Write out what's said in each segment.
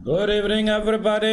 Good evening everybody.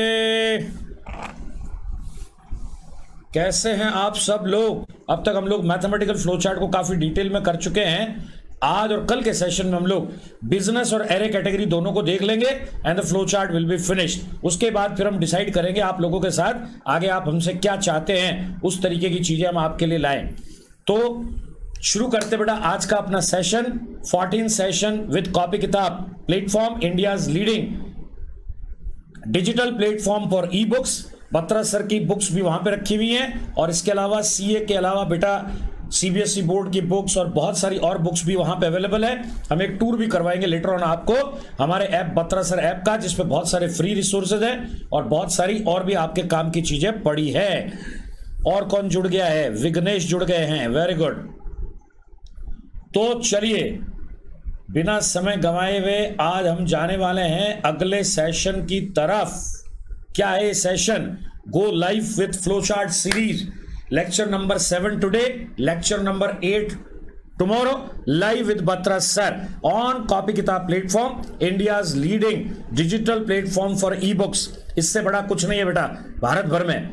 कैसे हैं आप सब लोग? अब तक हम लोग मैथमेटिकल फ्लो चार्ट को काफी डिटेल में कर चुके हैं। आज और कल के सेशन में हम लोग बिजनेस और एरे कैटेगरी दोनों को देख लेंगे and the flow chart will be finished. उसके बाद फिर हम डिसाइड करेंगे आप लोगों के साथ आगे आप हमसे क्या चाहते हैं, उस तरीके की चीजें हम आपके लिए लाएं। तो शुरू करते बेटा आज का अपना सेशन 14 सेशन विद कॉपी किताब platform, India's leading digital platform for e books. Batra sir की बुक्स भी वहां पे रखी हुई हैं और इसके अलावा सीए के अलावा बेटा सीबीएसई बोर्ड की बुक्स और बहुत सारी और बुक्स भी वहां पे अवेलेबल है। हम एक टूर भी करवाएंगे लेटर ऑन आपको हमारे ऐप बत्रा सर ऐप का, जिसपे बहुत सारे फ्री रिसोर्सेज हैं और बहुत सारी और भी आपके काम की चीजें पड़ी है। और कौन जुड़ गया है? विघ्नेश जुड़ गए हैं, वेरी गुड। तो चलिए बिना समय गंवाए हुए आज हम जाने वाले हैं अगले सेशन की तरफ। क्या है session? Go live with flow chart series, lecture number 7 today, lecture number 8 tomorrow, live with Batra sir on copy किताब platform, India's leading digital platform for e books. इससे बड़ा कुछ नहीं है बेटा भारत भर में।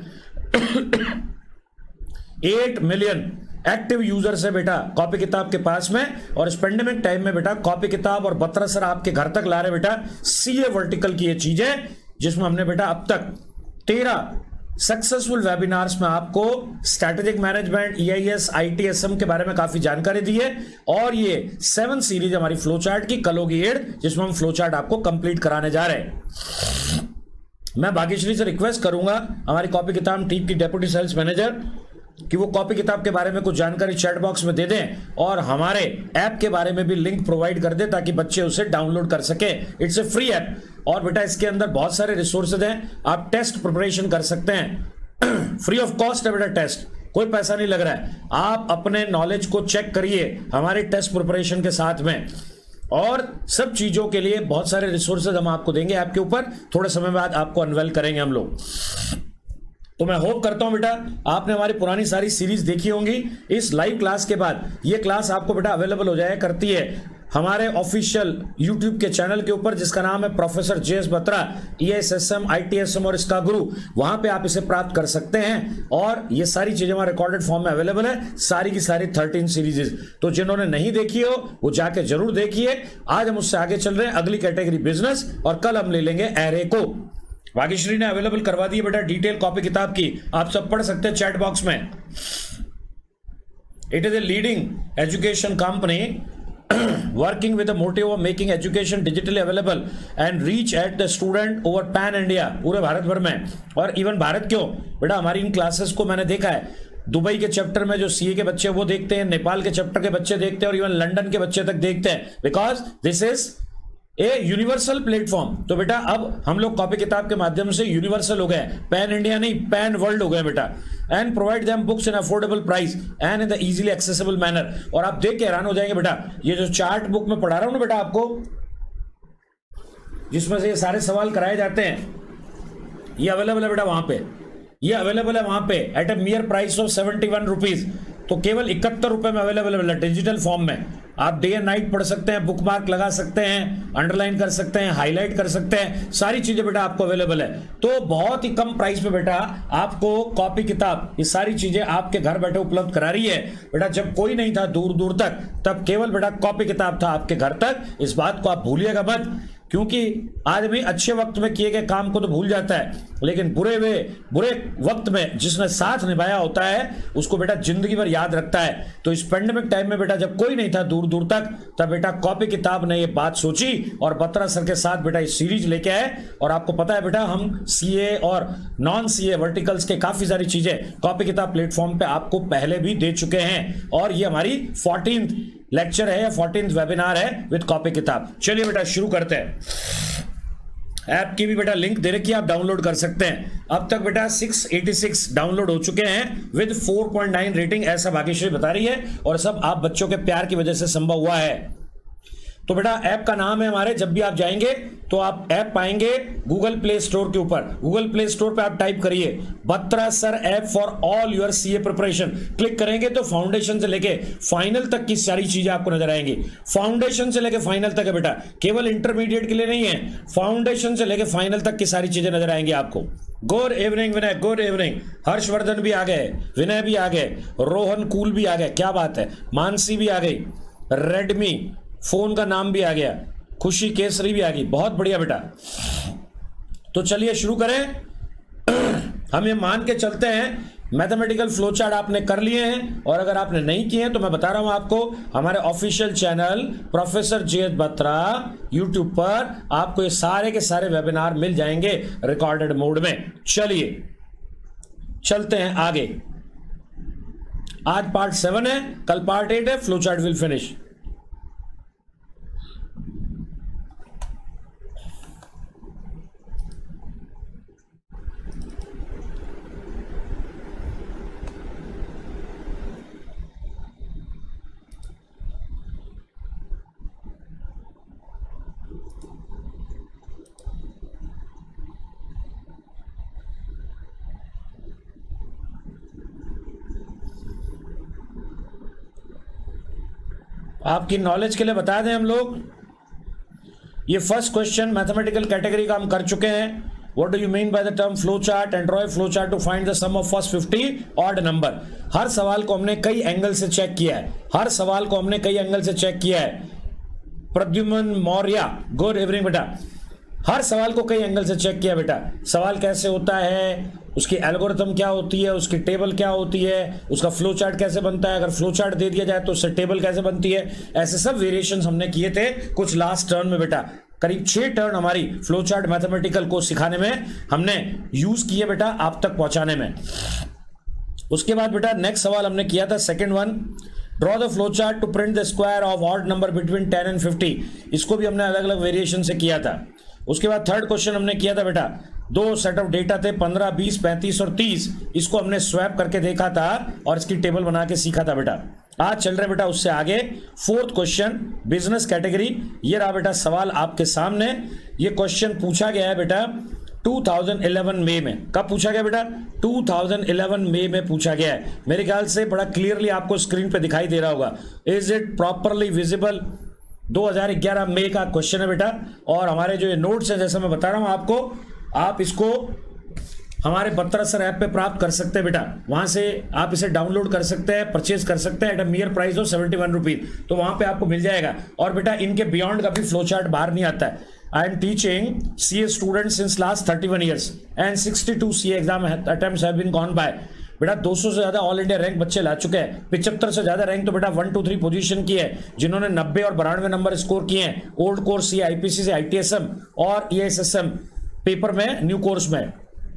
8 मिलियन एक्टिव यूजर्स है बेटा कॉपी किताब के पास में, और इस पेंडेमिक टाइम में बेटा कॉपी किताब और बत्रा सर आपके घर तक ला रहे बेटा सीए वर्टिकल की ये चीजें, जिसमें हमने बेटा अब तक 13 सक्सेसफुल वेबिनार्स में आपको स्ट्रैटेजिक मैनेजमेंट, ईआईएस, आईटीएसएम के बारे में काफी जानकारी दी है। और ये 7 सीरीज हमारी फ्लो चार्ट की कल होगी 8, जिसमें हम फ्लो चार्ट आपको कंप्लीट कराने जा रहे हैं। मैं भाग्यश्री से रिक्वेस्ट करूंगा हमारी कॉपी किताब टीम की डेप्यूटी सेल्स मैनेजर कि वो कॉपी किताब के बारे में कुछ जानकारी चैट बॉक्स में दे दें और हमारे ऐप के बारे में भी लिंक प्रोवाइड कर दे ताकि बच्चे उसे डाउनलोड कर सके। इट्स ए फ्री ऐप और बेटा इसके अंदर बहुत सारे रिसोर्सेज हैं, आप टेस्ट प्रिपरेशन कर सकते हैं। फ्री ऑफ कॉस्ट है बेटा टेस्ट, कोई पैसा नहीं लग रहा है। आप अपने नॉलेज को चेक करिए हमारे टेस्ट प्रिपरेशन के साथ में, और सब चीजों के लिए बहुत सारे रिसोर्सेज हम आपको देंगे ऐप के ऊपर। थोड़े समय बाद आपको अनवेल करेंगे हम लोग। तो मैं होप करता हूं बेटा आपने हमारी पुरानी सारी सीरीज देखी होंगी। इस लाइव क्लास के बाद ये क्लास आपको बेटा अवेलेबल हो जाया करती है हमारे ऑफिशियल यूट्यूब के चैनल के ऊपर, जिसका नाम है professor JS Batra, ESSM, ITSM और इसका गुरु। वहां पे आप इसे प्राप्त कर सकते हैं और ये सारी चीजें हमारे रिकॉर्डेड फॉर्म में अवेलेबल है, सारी की सारी 13 सीरीजेस। तो जिन्होंने नहीं देखी हो वो जाके जरूर देखिए। आज हम उससे आगे चल रहे हैं अगली कैटेगरी बिजनेस, और कल हम ले लेंगे एरे को। भाग्यश्री ने अवेलेबल करवा दी है बेटा डिटेल कॉपी किताब की, आप सब पढ़ सकते हैं चैट बॉक्स में। It is a leading education company working with the motive of making education digitally available and reach at the student over pan India, पूरे भारत भर में। और इवन भारत क्यों बेटा, हमारी इन क्लासेस को मैंने देखा है दुबई के चैप्टर में जो सीए के बच्चे वो देखते हैं, नेपाल के चैप्टर के बच्चे देखते हैं और इवन लंदन के बच्चे तक देखते हैं, because this is a universal platform. तो बेटा अब हम लोग कॉपी किताब के माध्यम से यूनिवर्सल हो गए, पैन इंडिया नहीं पैन वर्ल्ड हो गए बेटा। And provide them books in affordable price and in the easily accessible manner. और आप देख के हैरान हो जाएंगे बेटा, ये जो चार्ट बुक में पढ़ा रहा हूं ना बेटा आपको, जिसमें से ये सारे सवाल कराए जाते हैं, ये अवेलेबल है बेटा वहां पे, ये अवेलेबल है वहां पे at a mere price of 71 rupees. तो केवल 71 रुपए में अवेलेबल है डिजिटल फॉर्म में। आप डे एंड नाइट पढ़ सकते हैं, बुक मार्क लगा सकते हैं, अंडरलाइन कर सकते हैं, हाईलाइट कर सकते हैं, सारी चीजें बेटा आपको अवेलेबल है। तो बहुत ही कम प्राइस पे बेटा आपको कॉपी किताब ये सारी चीजें आपके घर बैठे उपलब्ध करा रही है बेटा। जब कोई नहीं था दूर दूर तक, तब केवल बेटा कॉपी किताब था आपके घर तक। इस बात को आप भूलिएगा मत, क्योंकि आदमी अच्छे वक्त में किए गए काम को तो भूल जाता है, लेकिन बुरे वक्त में जिसने साथ निभाया होता है उसको बेटा जिंदगी भर याद रखता है। तो इस पेंडेमिक टाइम में बेटा जब कोई नहीं था दूर दूर तक, तब बेटा कॉपी किताब ने ये बात सोची और बत्रा सर के साथ बेटा इस सीरीज लेके आए। और आपको पता है बेटा हम सीए और नॉन सीए वर्टिकल्स के काफी सारी चीजें कॉपी किताब प्लेटफॉर्म पे आपको पहले भी दे चुके हैं, और ये हमारी 14th लेक्चर है या 14th वेबिनार है विद कॉपी किताब। चलिए बेटा शुरू करते हैं। ऐप की भी बेटा लिंक दे रखी है, आप डाउनलोड कर सकते हैं। अब तक बेटा 686 डाउनलोड हो चुके हैं विद 4.9 रेटिंग, ऐसा भाग्यश्री बता रही है, और सब आप बच्चों के प्यार की वजह से संभव हुआ है। तो बेटा ऐप का नाम है हमारे, जब भी आप जाएंगे तो आप ऐप पाएंगे गूगल प्ले स्टोर के ऊपर। गूगल प्ले स्टोर पे आप टाइप करिए Batra sir app for all your CA preparation. Click करेंगे तो फाउंडेशन से लेके फाइनल तक की सारी चीजें आपको नजर आएंगी। फाउंडेशन से लेके फाइनल तक है बेटा, केवल इंटरमीडिएट के लिए नहीं है, फाउंडेशन से लेके फाइनल तक की सारी चीजें नजर आएंगी आपको। Good evening Vinay, good evening. Harshvardhan भी आ गए, विनय भी आ गए, रोहन कूल भी आ गए, क्या बात है, मानसी भी आ गई, रेडमी फोन का नाम भी आ गया, खुशी केसरी भी आ गई, बहुत बढ़िया बेटा। तो चलिए शुरू करें। हम ये मान के चलते हैं मैथमेटिकल फ्लो चार्ट आपने कर लिए हैं, और अगर आपने नहीं किए हैं तो मैं बता रहा हूं आपको, हमारे official channel professor JS. Batra YouTube पर आपको ये सारे के सारे वेबिनार मिल जाएंगे रिकॉर्डेड मोड में। चलिए चलते हैं आगे। आज पार्ट 7 है, कल पार्ट 8 है, फ्लो चार्ट विल फिनिश। आपकी नॉलेज के लिए बता दें हम लोग, ये फर्स्ट क्वेश्चन मैथमेटिकल कैटेगरी का हम कर चुके हैं। What do you mean by the term flow chart and draw a flow chart to find the sum of first 50 odd number. हर सवाल को हमने कई एंगल से चेक किया है, हर सवाल को हमने कई एंगल से चेक किया है। प्रद्युमन मौर्य, गुड इवनिंग बेटा। हर सवाल को कई एंगल से चेक किया बेटा। सवाल कैसे होता है, उसकी एल्गोरिथम क्या होती है, उसकी टेबल क्या होती है, उसका फ्लो चार्ट कैसे बनता है, अगर फ्लो चार्ट दे दिया जाए तो उससे टेबल कैसे बनती है, ऐसे सब वेरिएशंस हमने किए थे कुछ लास्ट टर्न में बेटा। करीब 6 टर्न हमारी फ्लो चार्ट मैथमेटिकल को सिखाने में हमने यूज किए बेटा, आप तक पहुंचाने में। उसके बाद बेटा नेक्स्ट सवाल हमने किया था second one, draw the flow chart to print the square of odd number between 10 and 50। इसको भी हमने अलग अलग वेरिएशन से किया था। उसके बाद थर्ड क्वेश्चन हमने किया था बेटा, 2 सेट ऑफ डेटा थे 15, 20, 35 और 30। इसको हमने स्वैप करके देखा था और इसकी टेबल बना के सीखा था बेटा। आज चल रहे बेटा उससे आगे फोर्थ क्वेश्चन, बिजनेस कैटेगरी। ये रहा बेटा सवाल आपके सामने। ये क्वेश्चन पूछा गया है बेटा 2011 मई में। कब पूछा गया बेटा? 2011 मई में पूछा गया है। मेरे ख्याल से बड़ा क्लियरली आपको स्क्रीन पे दिखाई दे रहा होगा। Is it properly visible? 2011 मई का क्वेश्चन है बेटा। और हमारे जो ये नोट्स है, जैसा मैं बता रहा हूं आपको, आप इसको हमारे बत्रा सर ऐप पे प्राप्त कर सकते हैं बेटा। वहां से आप इसे डाउनलोड कर सकते हैं, परचेज कर सकते हैं at a mere price of 71 rupees. तो वहां पे आपको मिल जाएगा। और बेटा इनके बियॉन्ड का भी फ्लो चार्ट बाहर नहीं आता है। I am teaching CA students since last 31 years and 62 CA exam attempts have been gone by। बेटा 200 से ज्यादा ऑल इंडिया रैंक बच्चे ला चुके हैं। 75 से ज्यादा रैंक तो बेटा 1, 2, 3 पोजीशन की है, जिन्होंने 90 और 92 नंबर स्कोर किए हैं ओल्ड कोर्स CA, IPC से ITSM और ESSM पेपर में, न्यू कोर्स में।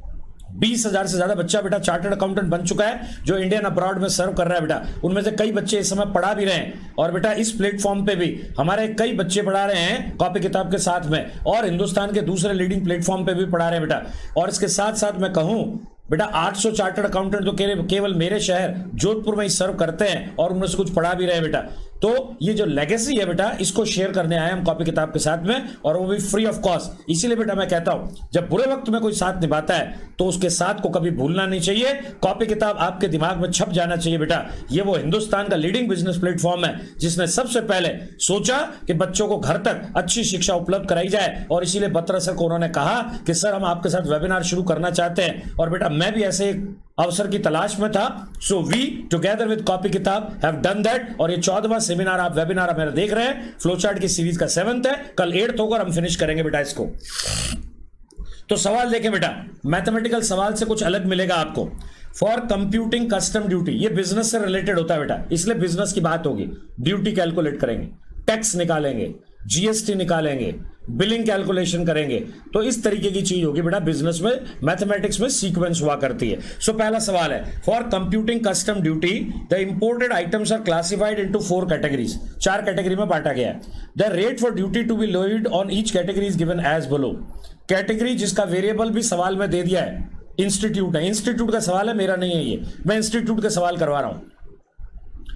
20,000 से ज्यादा बच्चा बेटा चार्टर्ड अकाउंटेंट बन चुका है, जो इंडियन अब्रॉड में सर्व कर रहा है बेटा। उनमें से कई बच्चे इस समय पढ़ा भी रहे हैं। और बेटा इस प्लेटफॉर्म पे भी हमारे कई बच्चे पढ़ा रहे हैं कॉपी किताब के साथ में, और हिंदुस्तान के दूसरे लीडिंग प्लेटफॉर्म पे भी पढ़ा रहे हैं बेटा। और इसके साथ साथ मैं कहूं बेटा 800 चार्टर्ड अकाउंटेंट तो केवल मेरे शहर जोधपुर में ही सर्व करते हैं, और उनमें से कुछ पढ़ा भी रहे हैं बेटा। तो ये जो लेगेसी है बेटा, इसको शेयर करने आए हम कॉपी किताब के साथ में, और वो भी फ्री ऑफ कॉस्ट। इसीलिए बेटा मैं कहता हूं, जब बुरे वक्त में कोई साथ निभाता है तो उसके साथ को कभी भूलना नहीं चाहिए। कॉपी किताब आपके दिमाग में छप जाना चाहिए बेटा। ये वो हिंदुस्तान का लीडिंग बिजनेस प्लेटफॉर्म है जिसने सबसे पहले सोचा कि बच्चों को घर तक अच्छी शिक्षा उपलब्ध कराई जाए। और इसीलिए बत्रा सर को उन्होंने कहा कि सर हम आपके साथ वेबिनार शुरू करना चाहते हैं। और बेटा मैं भी ऐसे अवसर की तलाश में था। So we together with copy Kitab have done that. और ये 14वां सेमिनार आप वेबिनार मेरा देख रहे हैं, फ्लो चार्ट की सीरीज का 7th है। कल 8th होगा, हम फिनिश करेंगे बेटा इसको। तो सवाल देखें बेटा, मैथमेटिकल सवाल से कुछ अलग मिलेगा आपको। फॉर कंप्यूटिंग कस्टम ड्यूटी, ये बिजनेस से रिलेटेड होता है बेटा, इसलिए बिजनेस की बात होगी। ड्यूटी कैलकुलेट करेंगे, टैक्स निकालेंगे, GST निकालेंगे, बिलिंग कैलकुलेशन करेंगे। तो इस तरीके की चीज होगी बेटा बिजनेस में, मैथमेटिक्स में सीक्वेंस हुआ करती है। सो पहला सवाल है, for computing custom duty the imported items are classified into 4 categories. 4 category में बांटा गया है। The rate for duty to be levied on each category is given as below. Category जिसका वेरिएबल भी सवाल में दे दिया है, इंस्टीट्यूट है। इंस्टीट्यूट का सवाल है, मेरा नहीं है ये, मैं इंस्टीट्यूट का सवाल करवा रहा हूं।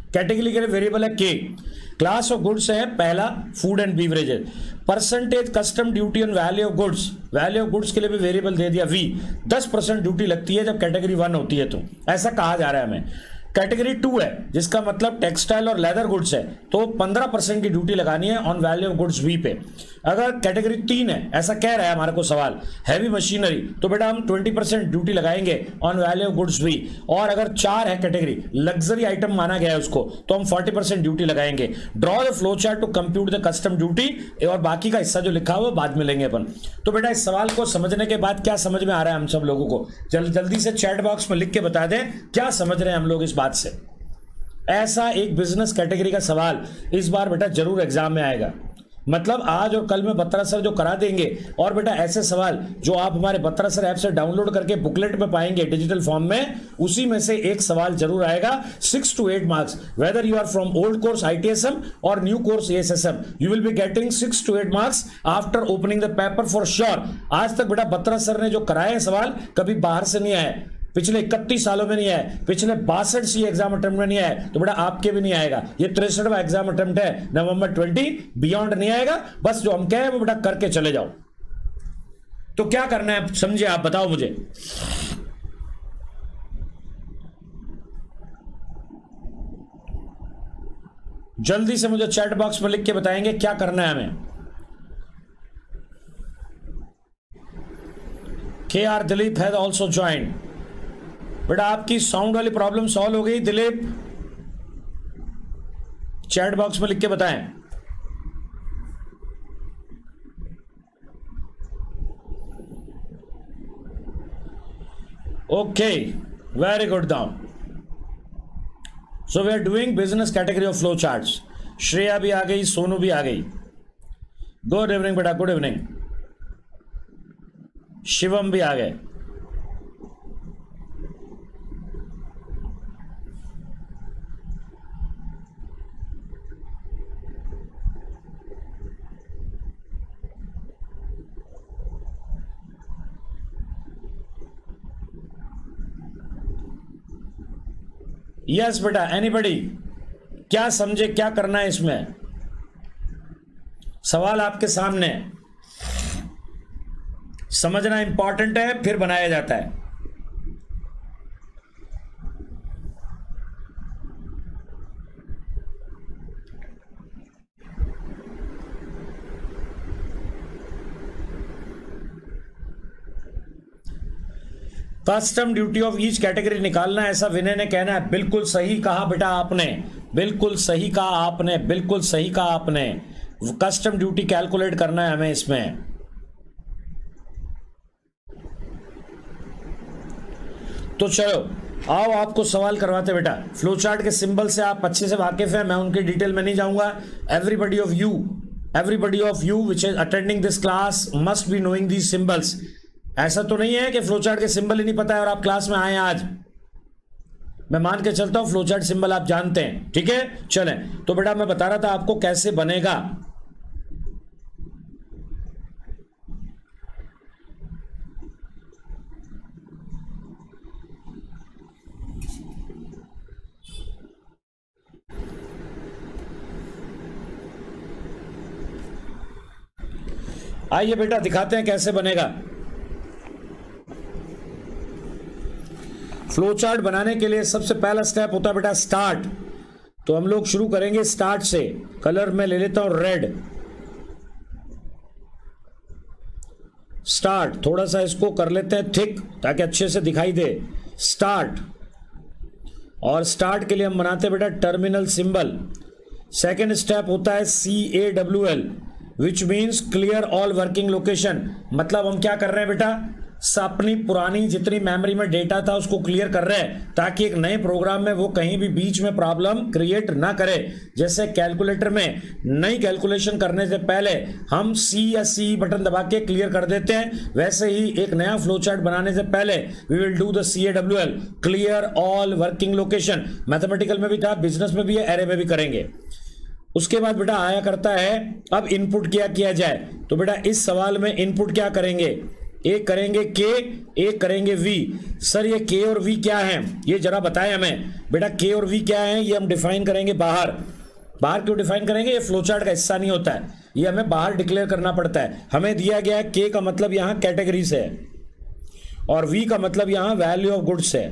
कैटेगरी के लिए वेरिएबल है के। क्लास ऑफ गुड्स है पहला food and beverages. Percentage custom duty on value of goods, value of goods के लिए भी वेरिएबल दे दिया वी। 10% ड्यूटी लगती है जब कैटेगरी 1 होती है, तो ऐसा कहा जा रहा है हमें। कैटेगरी 2 है जिसका मतलब टेक्सटाइल और लेदर गुड्स है, तो 15% की ड्यूटी लगानी है on value of goods V पे। अगर कैटेगरी 3 है, ऐसा कह रहा है हमारे को सवाल, हैवी मशीनरी, तो बेटा हम 20% ड्यूटी लगाएंगे on value of goods V. और अगर 4 है कैटेगरी, लग्जरी आइटम माना गया है उसको, तो हम 40% ड्यूटी लगाएंगे। Draw the flow chart to compute the custom duty, और बाकी का हिस्सा जो लिखा हुआ बाद में लेंगे अपन। तो बेटा इस सवाल को समझने के बाद क्या समझ में आ रहा है हम सब लोगों को, जल्दी से चैट बॉक्स में लिख के बता दें क्या समझ रहे हैं हम लोग इस बात से। ऐसा एक बिजनेस कैटेगरी का सवाल इस बार बेटा जरूर एग्जाम में आएगा, मतलब आज और कल में बत्रा सर जो करा देंगे। और बेटा ऐसे सवाल जो आप हमारे बत्रा सर ऐप से डाउनलोड करके बुकलेट में पाएंगे डिजिटल फॉर्म में, उसी में से एक सवाल जरूर आएगा 6 to 8 marks. Whether you are from old course ITSM और new course ASSM, you will be getting 6 to 8 marks after opening the paper for sure. आज तक बेटा बत्रा सर ने जो कराए सवाल कभी बाहर से नहीं आए, पिछले 31 सालों में नहीं आए, पिछले 62 सी एग्जाम अटेम्प्ट में नहीं आए, तो बेटा आपके भी नहीं आएगा। ये 63वां एग्जाम अटेम्प्ट है, नवंबर 20 बियॉन्ड नहीं आएगा। बस जो हम कहें वो बेटा करके चले जाओ। तो क्या करना है समझे आप, बताओ मुझे। जल्दी से मुझे चैट बॉक्स में लिख के बताएंगे क्या करना है हमें। KR Dilip has also joined. बेटा आपकी साउंड वाली प्रॉब्लम सॉल्व हो गई दिलीप, चैट बॉक्स में लिख के बताएं। Okay very good down. So we are doing business category of flow charts. Shreya भी आ गई, सोनू भी आ गई। गुड इवनिंग बेटा, गुड इवनिंग। शिवम भी आ गए। यस बेटा, एनीबडी क्या समझे क्या करना है इसमें, सवाल आपके सामने। समझना इंपॉर्टेंट है, फिर बनाया जाता है। Custom duty of each category निकालना है, ऐसा विनय ने कहना है। बिल्कुल सही कहा बेटा आपने, बिल्कुल सही कहा आपने, बिल्कुल सही कहा आपने। कस्टम ड्यूटी कैलकुलेट करना है हमें इसमें। तो चलो आओ आपको सवाल करवाते बेटा। फ्लो चार्ट के सिंबल से आप अच्छे से वाकिफ हैं, मैं उनकी डिटेल में नहीं जाऊंगा। Everybody of you which is attending this class must be knowing these symbols. ऐसा तो नहीं है कि फ्लोचार्ट के सिंबल ही नहीं पता है और आप क्लास में आए आज। मैं मान के चलता हूं फ्लोचार्ट सिंबल आप जानते हैं, ठीक है। चलें तो बेटा मैं बता रहा था आपको कैसे बनेगा। आइए बेटा दिखाते हैं कैसे बनेगा। फ्लो चार्ट बनाने के लिए सबसे पहला स्टेप होता है बेटा स्टार्ट। तो हम लोग शुरू करेंगे स्टार्ट से। कलर में ले लेता हूं रेड। स्टार्ट, थोड़ा सा इसको कर लेते हैं थिक ताकि अच्छे से दिखाई दे। स्टार्ट, और स्टार्ट के लिए हम बनाते हैं बेटा टर्मिनल सिंबल। सेकेंड स्टेप होता है CAWL which means clear all working location. मतलब हम क्या कर रहे हैं बेटा, अपनी पुरानी जितनी मेमोरी में डेटा था उसको क्लियर कर रहे हैं ताकि एक नए प्रोग्राम में वो कहीं भी बीच में प्रॉब्लम क्रिएट ना करे। जैसे कैलकुलेटर में नई कैलकुलेशन करने से पहले हम C या C बटन दबा के क्लियर कर देते हैं, वैसे ही एक नया फ्लो चार्ट बनाने से पहले we will do the CAWL clear all working location. Mathematical में भी था, बिजनेस में भी है, एरे में भी करेंगे। उसके बाद बेटा आया करता है अब इनपुट क्या किया जाए। तो बेटा इस सवाल में इनपुट क्या करेंगे, एक करेंगे के, एक करेंगे वी। सर ये के और वी क्या है, ये जरा बताएं हमें। बेटा के और वी क्या है, ये हम डिफाइन करेंगे बाहर। बाहर क्यों डिफाइन करेंगे, ये फ्लोचार्ट का हिस्सा नहीं होता है, ये हमें बाहर डिक्लेयर करना पड़ता है। हमें दिया गया है के का मतलब यहां कैटेगरी से है और वी का मतलब यहां वैल्यू ऑफ गुड्स है।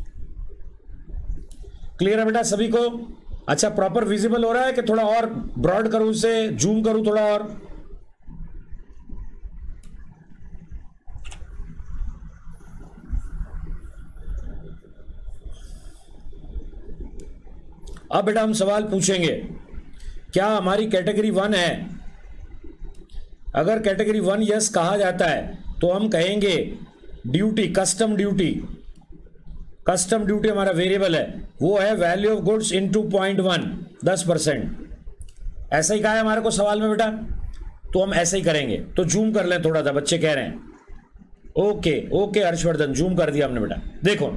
क्लियर है बेटा सभी को? अच्छा प्रॉपर विजिबल हो रहा है कि थोड़ा और ब्रॉड करूं, इसे जूम करूं थोड़ा और? अब बेटा हम सवाल पूछेंगे, क्या हमारी कैटेगरी 1 है? अगर कैटेगरी 1 यस कहा जाता है तो हम कहेंगे duty, custom duty. Custom duty हमारा वेरिएबल है, वो है वैल्यू ऑफ गुड्स इनटू 0.1, 10%। ऐसा ही कहा है हमारे को सवाल में बेटा, तो हम ऐसे ही करेंगे। तो जूम कर लें थोड़ा सा, बच्चे कह रहे हैं। ओके ओके हर्षवर्धन, जूम कर दिया हमने बेटा। देखो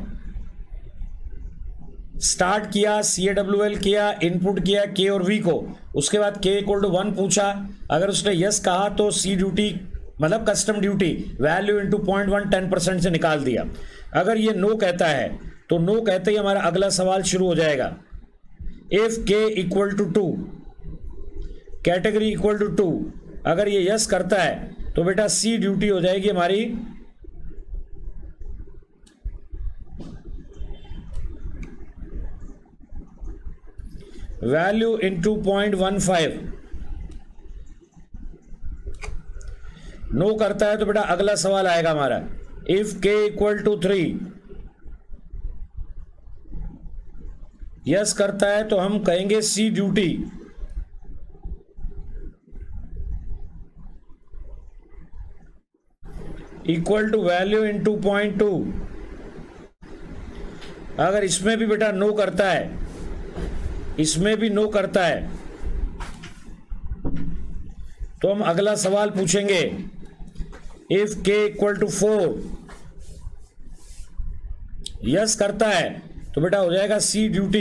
स्टार्ट किया, CAWL किया, इनपुट किया के और वी को, उसके बाद के इक्वल टू 1 पूछा। अगर उसने यस कहा तो सी ड्यूटी मतलब कस्टम ड्यूटी वैल्यू इंटू 0.1 10% से निकाल दिया। अगर ये नो कहता है तो नो कहते ही हमारा अगला सवाल शुरू हो जाएगा। If K equal to 2, category equal to 2, अगर ये यस करता है तो बेटा सी ड्यूटी हो जाएगी हमारी वैल्यू इंटू 0.15। नो करता है तो बेटा अगला सवाल आएगा हमारा, if K equal to 3, yes करता है तो हम कहेंगे C duty equal to value into 0.2। अगर इसमें भी बेटा नो करता है, इसमें भी नो करता है तो हम अगला सवाल पूछेंगे, if K equal to 4, yes करता है तो बेटा हो जाएगा C duty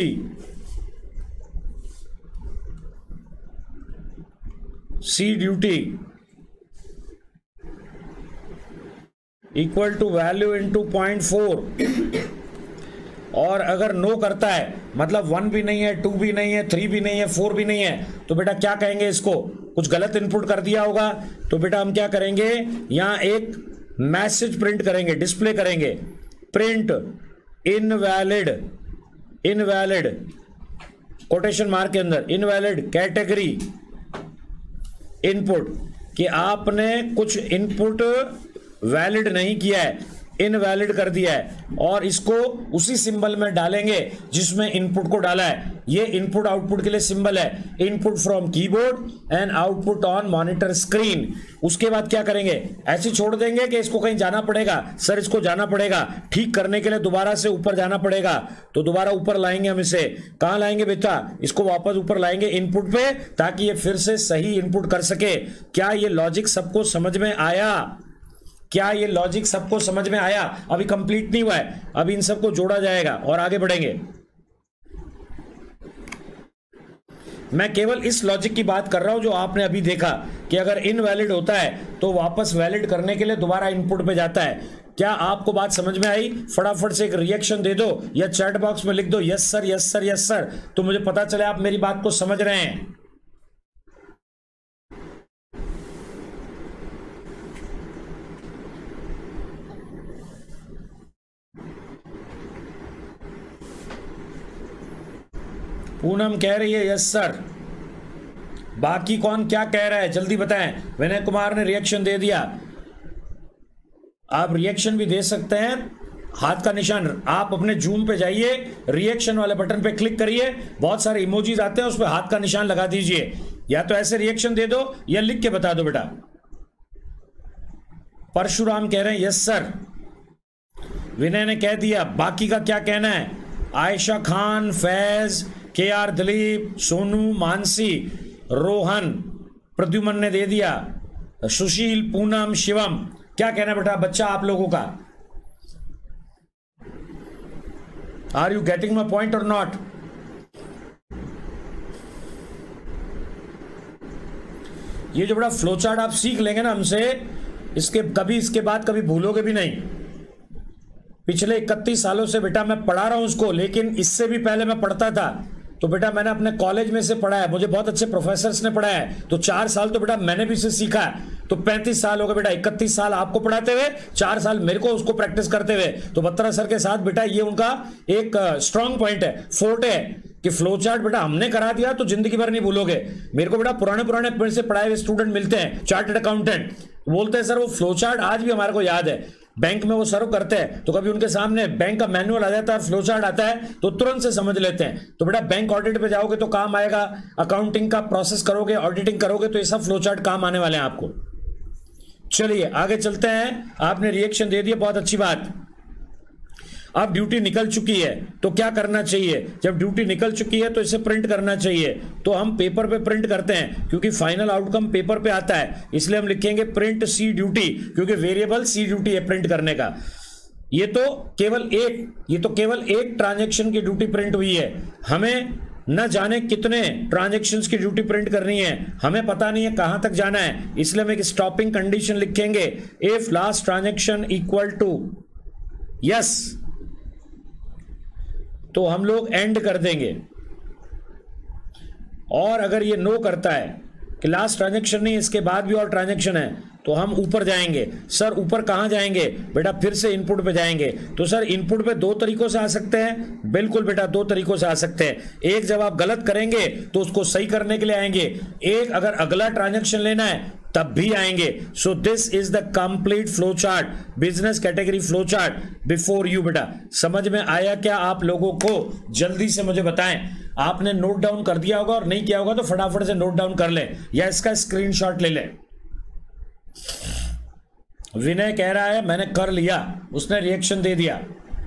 equal to value into 0.4। और अगर नो करता है मतलब 1 भी नहीं है, 2 भी नहीं है, 3 भी नहीं है, 4 भी नहीं है, तो बेटा क्या कहेंगे इसको? कुछ गलत इनपुट कर दिया होगा तो बेटा हम क्या करेंगे, यहां एक मैसेज प्रिंट करेंगे, डिस्प्ले करेंगे, print invalid, invalid quotation mark के अंदर, इनवैलिड कैटेगरी इनपुट, कि आपने कुछ इनपुट वैलिड नहीं किया है, इनवैलिड कर दिया है, और इसको उसी सिंबल में डालेंगे जिसमें इनपुट को डाला है। ये इनपुट आउटपुट के लिए सिंबल है, input from keyboard and output on monitor screen. उसके बाद क्या करेंगे, ऐसे छोड़ देंगे कि इसको कहीं जाना पड़ेगा, सर इसको जाना पड़ेगा ठीक करने के लिए, दोबारा से ऊपर जाना पड़ेगा, तो दोबारा ऊपर लाएंगे हम इसे। कहां लाएंगे बेटा, इसको वापस ऊपर लाएंगे इनपुट पे, ताकि ये फिर से सही इनपुट कर सके। क्या ये लॉजिक सबको समझ में आया? क्या ये लॉजिक सबको समझ में आया? अभी कंप्लीट नहीं हुआ है, अभी इन सबको जोड़ा जाएगा और आगे बढ़ेंगे। मैं केवल इस लॉजिक की बात कर रहा हूं जो आपने अभी देखा, कि अगर इनवैलिड होता है तो वापस वैलिड करने के लिए दोबारा इनपुट पे जाता है। क्या आपको बात समझ में आई? फटाफट से एक रिएक्शन दे दो या चैट बॉक्स में लिख दो yes sir, yes sir, yes sir, तो मुझे पता चले आप मेरी बात को समझ रहे हैं। पूनम कह रही है यस सर। बाकी कौन क्या कह रहा है जल्दी बताएं। विनय कुमार ने रिएक्शन दे दिया। आप रिएक्शन भी दे सकते हैं, हाथ का निशान, आप अपने जूम पे जाइए, रिएक्शन वाले बटन पे क्लिक करिए, बहुत सारे इमोजीज आते हैं, उस पर हाथ का निशान लगा दीजिए। या तो ऐसे रिएक्शन दे दो या लिख के बता दो बेटा। परशुराम कह रहे हैं यस सर। विनय ने कह दिया। बाकी का क्या कहना है? आयशा खान, फैज, KR दिलीप, सोनू, मानसी, रोहन, प्रद्युमन ने दे दिया, सुशील, पूनम, शिवम, क्या कहना बेटा बच्चा आप लोगों का? Are you getting my point और नॉट? ये जो बड़ा फ्लोचार्ट आप सीख लेंगे ना हमसे, इसके बाद कभी भूलोगे भी नहीं। पिछले 31 सालों से बेटा मैं पढ़ा रहा हूं उसको, लेकिन इससे भी पहले मैं पढ़ता था तो बेटा मैंने अपने कॉलेज में से पढ़ा है, मुझे बहुत अच्छे प्रोफेसर्स ने पढ़ाया है, तो 4 साल तो बेटा मैंने भी इसे सीखा है, तो 35 साल हो गए बेटा। 31 साल आपको पढ़ाते हुए, 4 साल मेरे को उसको प्रैक्टिस करते हुए। तो बत्रा सर के साथ बेटा ये उनका एक स्ट्रांग पॉइंट है, फोर्ट है कि फ्लो चार्ट बेटा हमने करा दिया तो जिंदगी भर नहीं भूलोगे। मेरे को बेटा पुराने मेरे से पढ़ाए हुए स्टूडेंट मिलते हैं, चार्टर्ड अकाउंटेंट, बोलते हैं सर वो फ्लो चार्ट आज भी हमारे को याद है, बैंक में वो सर्व करते हैं तो कभी उनके सामने बैंक का मैनुअल आ जाता है, फ्लो चार्ट आता है तो तुरंत से समझ लेते हैं। तो बेटा बैंक ऑडिट पे जाओगे तो काम आएगा, अकाउंटिंग का प्रोसेस करोगे, ऑडिटिंग करोगे तो ये सब फ्लो चार्ट काम आने वाले हैं आपको। चलिए आगे चलते हैं। आपने रिएक्शन दे दिया, बहुत अच्छी बात। अब ड्यूटी निकल चुकी है तो क्या करना चाहिए? जब ड्यूटी निकल चुकी है तो इसे प्रिंट करना चाहिए। तो हम पेपर पे प्रिंट करते हैं क्योंकि फाइनल आउटकम पेपर पे आता है, इसलिए हम लिखेंगे प्रिंट सी ड्यूटी, क्योंकि वेरिएबल सी ड्यूटी है प्रिंट करने का। ये तो केवल एक ट्रांजैक्शन की ड्यूटी प्रिंट हुई है, हमें न जाने कितने ट्रांजैक्शंस की ड्यूटी प्रिंट करनी है, हमें पता नहीं है कहां तक जाना है, इसलिए हम एक स्टॉपिंग कंडीशन लिखेंगे, if last transaction equal to yes तो हम लोग एंड कर देंगे। और अगर ये नो करता है कि लास्ट ट्रांजैक्शन नहीं, इसके बाद भी और ट्रांजैक्शन है, तो हम ऊपर जाएंगे। सर ऊपर कहां जाएंगे? बेटा फिर से इनपुट पे जाएंगे। तो सर इनपुट पे 2 तरीकों से आ सकते हैं। बिल्कुल बेटा 2 तरीकों से आ सकते हैं। एक, जब आप गलत करेंगे तो उसको सही करने के लिए आएंगे, एक अगर अगला ट्रांजैक्शन लेना है तब भी आएंगे। So this is the complete flow chart, business category flow chart before you. बेटा समझ में आया क्या आप लोगों को? जल्दी से मुझे बताएं। आपने नोट डाउन कर दिया होगा, और नहीं किया होगा तो फटाफट से नोट डाउन कर लें या इसका स्क्रीनशॉट ले लें। विनय कह रहा है मैंने कर लिया, उसने रिएक्शन दे दिया।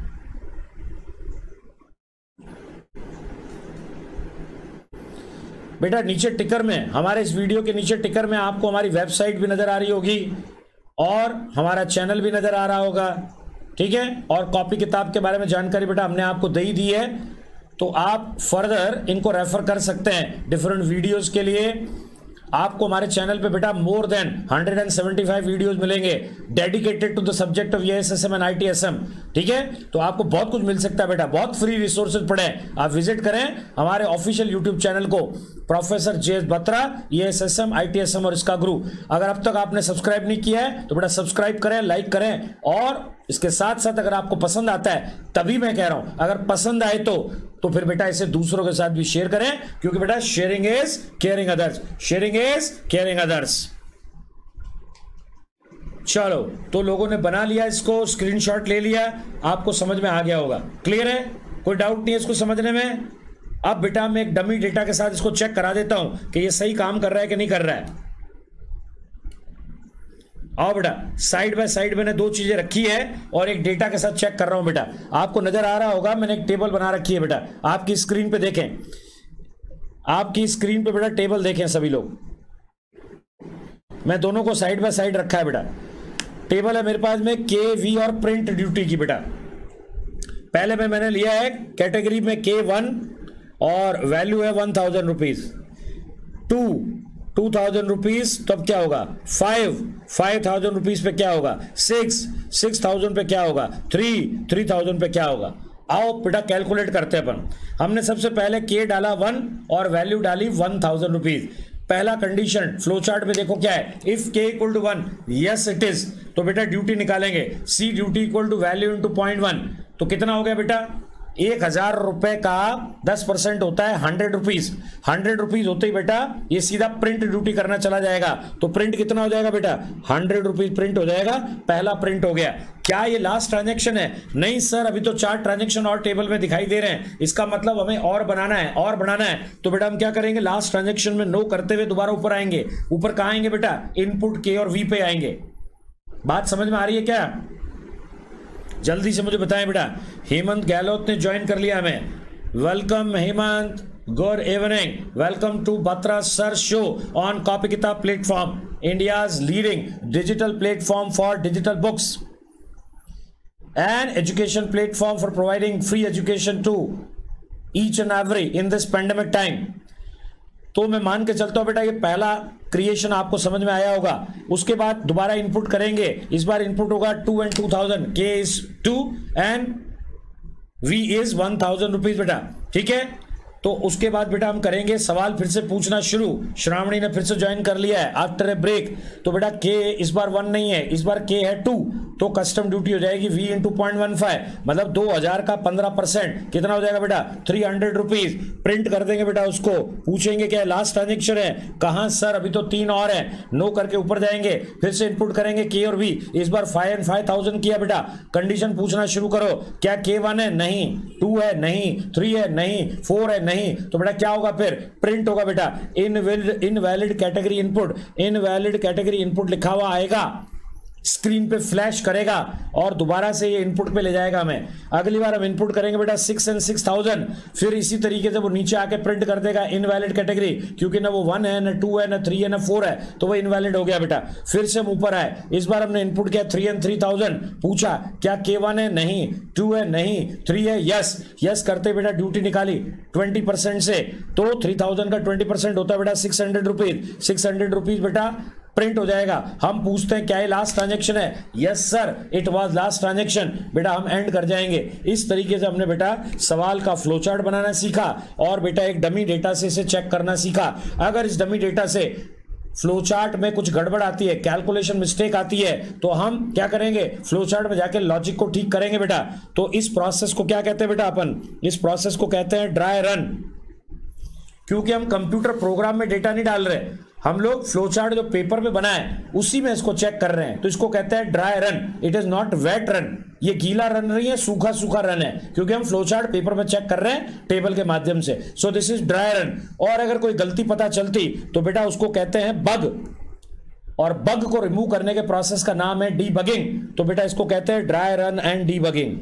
बेटा नीचे टिकर में, हमारे इस वीडियो के नीचे टिकर में आपको हमारी वेबसाइट भी नजर आ रही होगी और हमारा चैनल भी नजर आ रहा होगा, ठीक है। और कॉपी किताब के बारे में जानकारी बेटा हमने आपको दे ही दी है, तो आप फर्दर इनको रेफर कर सकते हैं डिफरेंट वीडियोस के लिए। आपको हमारे चैनल पे बेटा मोर देन 175 वीडियोस मिलेंगे dedicated to the subject of ASSM and ITSM, ठीक है। तो आपको बहुत कुछ मिल सकता है बेटा, बहुत फ्री रिसोर्सेज पड़े। आप विजिट करें हमारे ऑफिशियल यूट्यूब चैनल को, professor JS Batra, ASSM, ITSM और इसका गुरु। अगर अब तक आपने सब्सक्राइब नहीं किया है तो बेटा सब्सक्राइब करें, लाइक करें, और इसके साथ साथ अगर आपको पसंद आता है, तभी मैं कह रहा हूं अगर पसंद आए तो फिर बेटा इसे दूसरों के साथ भी शेयर करें, क्योंकि बेटा sharing is caring others, sharing is caring others. चलो, तो लोगों ने बना लिया, इसको स्क्रीनशॉट ले लिया, आपको समझ में आ गया होगा। क्लियर है? कोई डाउट नहीं है इसको समझने में? अब बेटा मैं एक डमी डेटा के साथ इसको चेक करा देता हूं कि ये सही काम कर रहा है कि नहीं कर रहा है। आओ बेटा, साइड बाय साइड मैंने 2 चीजें रखी है और एक डेटा के साथ चेक कर रहा हूं बेटा। आपको नजर आ रहा होगा मैंने एक टेबल बना रखी है बेटा, आपकी स्क्रीन पे देखें, आपकी स्क्रीन पे बेटा टेबल देखें सभी लोग। मैं दोनों को साइड बाय साइड रखा है बेटा। टेबल है मेरे पास में के, वी और प्रिंट ड्यूटी की बेटा। पहले में मैंने लिया है कैटेगरी में K1 और वैल्यू है 1000 रुपीज, 2000 रुपीज, तब क्या होगा 5000 रुपीज पे क्या होगा 6000 पे क्या होगा 3000 पे क्या होगा। आओ बेटा कैलकुलेट करते हैं अपन। हमने सबसे पहले K डाला 1 और वैल्यू डाली 1000 रुपीज। पहला कंडीशन फ्लो चार्ट में देखो क्या है, if K equal to 1, yes it is, तो बेटा ड्यूटी निकालेंगे, C duty equal to value into 0.1, तो कितना हो गया बेटा 1000 रुपए का 10% होता है 100 रुपीज। 100 रुपीज होते ही बेटा ये सीधा प्रिंट ड्यूटी करना चला जाएगा। तो प्रिंट कितना हो जाएगा बेटा 100 रुपीज प्रिंट हो जाएगा। पहला प्रिंट हो गया। क्या ये लास्ट ट्रांजैक्शन है? नहीं सर, अभी तो 4 ट्रांजैक्शन और टेबल में दिखाई दे रहे हैं, इसका मतलब हमें और बनाना है, और बनाना है। तो बेटा हम क्या करेंगे, लास्ट ट्रांजैक्शन में नो करते हुए दोबारा ऊपर आएंगे। ऊपर कहां आएंगे बेटा, इनपुट के और वी पे आएंगे। बात समझ में आ रही है क्या? जल्दी से मुझे बताएं बेटा। हेमंत गहलोत ने ज्वाइन कर लिया हमें, welcome Hemant, good evening, welcome to Batra sir show on copy किताब platform, India's leading digital platform for digital books and education platform for providing free education to each and every in this pandemic time. तो मैं मान के चलता हूं बेटा ये पहला क्रिएशन आपको समझ में आया होगा। उसके बाद दोबारा इनपुट करेंगे, इस बार इनपुट होगा 2 and 2000, K is 2 and V is 1000 rupees बेटा, ठीक है। तो उसके बाद बेटा हम करेंगे सवाल फिर से पूछना शुरू। श्रावणी ने फिर से ज्वाइन कर लिया है आफ्टर ए ब्रेक। तो बेटा के इस बार 1 नहीं है, इस बार के है 2, तो कस्टम ड्यूटी हो जाएगी V इंटू 0.15, मतलब 2000 का 15% कितना हो जाएगा बेटा 300 रुपीज। प्रिंट कर देंगे बेटा, उसको पूछेंगे क्या लास्ट ट्रांजेक्शन है, कहां सर अभी तो 3 और है, नो करके ऊपर जाएंगे, फिर से इनपुट करेंगे के और V। इस बार 5 and 5000 किया बेटा, कंडीशन पूछना शुरू करो, क्या K1 है, नहीं, 2 है, नहीं, 3 है, नहीं, 4 है, नहीं, तो बेटा क्या होगा फिर प्रिंट होगा बेटा invalid category input, invalid category input लिखा हुआ आएगा, स्क्रीन पे फ्लैश करेगा और दोबारा से ये इनपुट पे ले जाएगा हमें। अगली बार हम इनपुट करेंगे बेटा 6 and 6000, फिर इसी तरीके से वो नीचे आके प्रिंट कर देगा इनवैलिड कैटेगरी, क्योंकि ना वो 1 है, ना 2 है, ना 3 है, ना 4 है, तो वो इनवैलिड हो गया बेटा। फिर से हम ऊपर आए, इस बार हमने इनपुट किया 3 and 3000, पूछा क्या K1 है, नहीं, 2 है, नहीं, 3 है, यस, यस करते बेटा ड्यूटी निकाली 20% से, तो 3000 का 20% होता है बेटा 600 रुपीज, 600 रुपीज बेटा प्रिंट हो जाएगा। हम पूछते हैं क्या ये लास्ट ट्रांजेक्शन है, yes sir it was last transaction, बेटा हम एंड कर जाएंगे। इस तरीके से हमने बेटा सवाल का फ्लो चार्ट बनाना सीखा और बेटा एक डमी डेटा से इसे चेक करना सीखा। अगर इस डमी डेटा से फ्लो चार्ट में कुछ गड़बड़ आती है, कैलकुलेशन मिस्टेक आती है, तो हम क्या करेंगे फ्लो चार्ट में जाके लॉजिक को ठीक करेंगे बेटा। तो इस प्रोसेस को क्या कहते हैं बेटा, अपन इस प्रोसेस को कहते हैं ड्राई रन, क्योंकि हम कंप्यूटर प्रोग्राम में डेटा नहीं डाल रहे, हम लोग फ्लो चार्ट जो पेपर में बना है उसी में इसको चेक कर रहे हैं, तो इसको कहते हैं dry run, it is not wet run. ये गीला रन नहीं है, सूखा सूखा रन है, क्योंकि हम फ्लो चार्ट पेपर में चेक कर रहे हैं टेबल के माध्यम से। So this is dry run. और अगर कोई गलती पता चलती तो बेटा उसको कहते हैं बग, और बग को रिमूव करने के प्रोसेस का नाम है डीबगिंग। तो बेटा इसको कहते हैं ड्राई रन एंड डीबगिंग।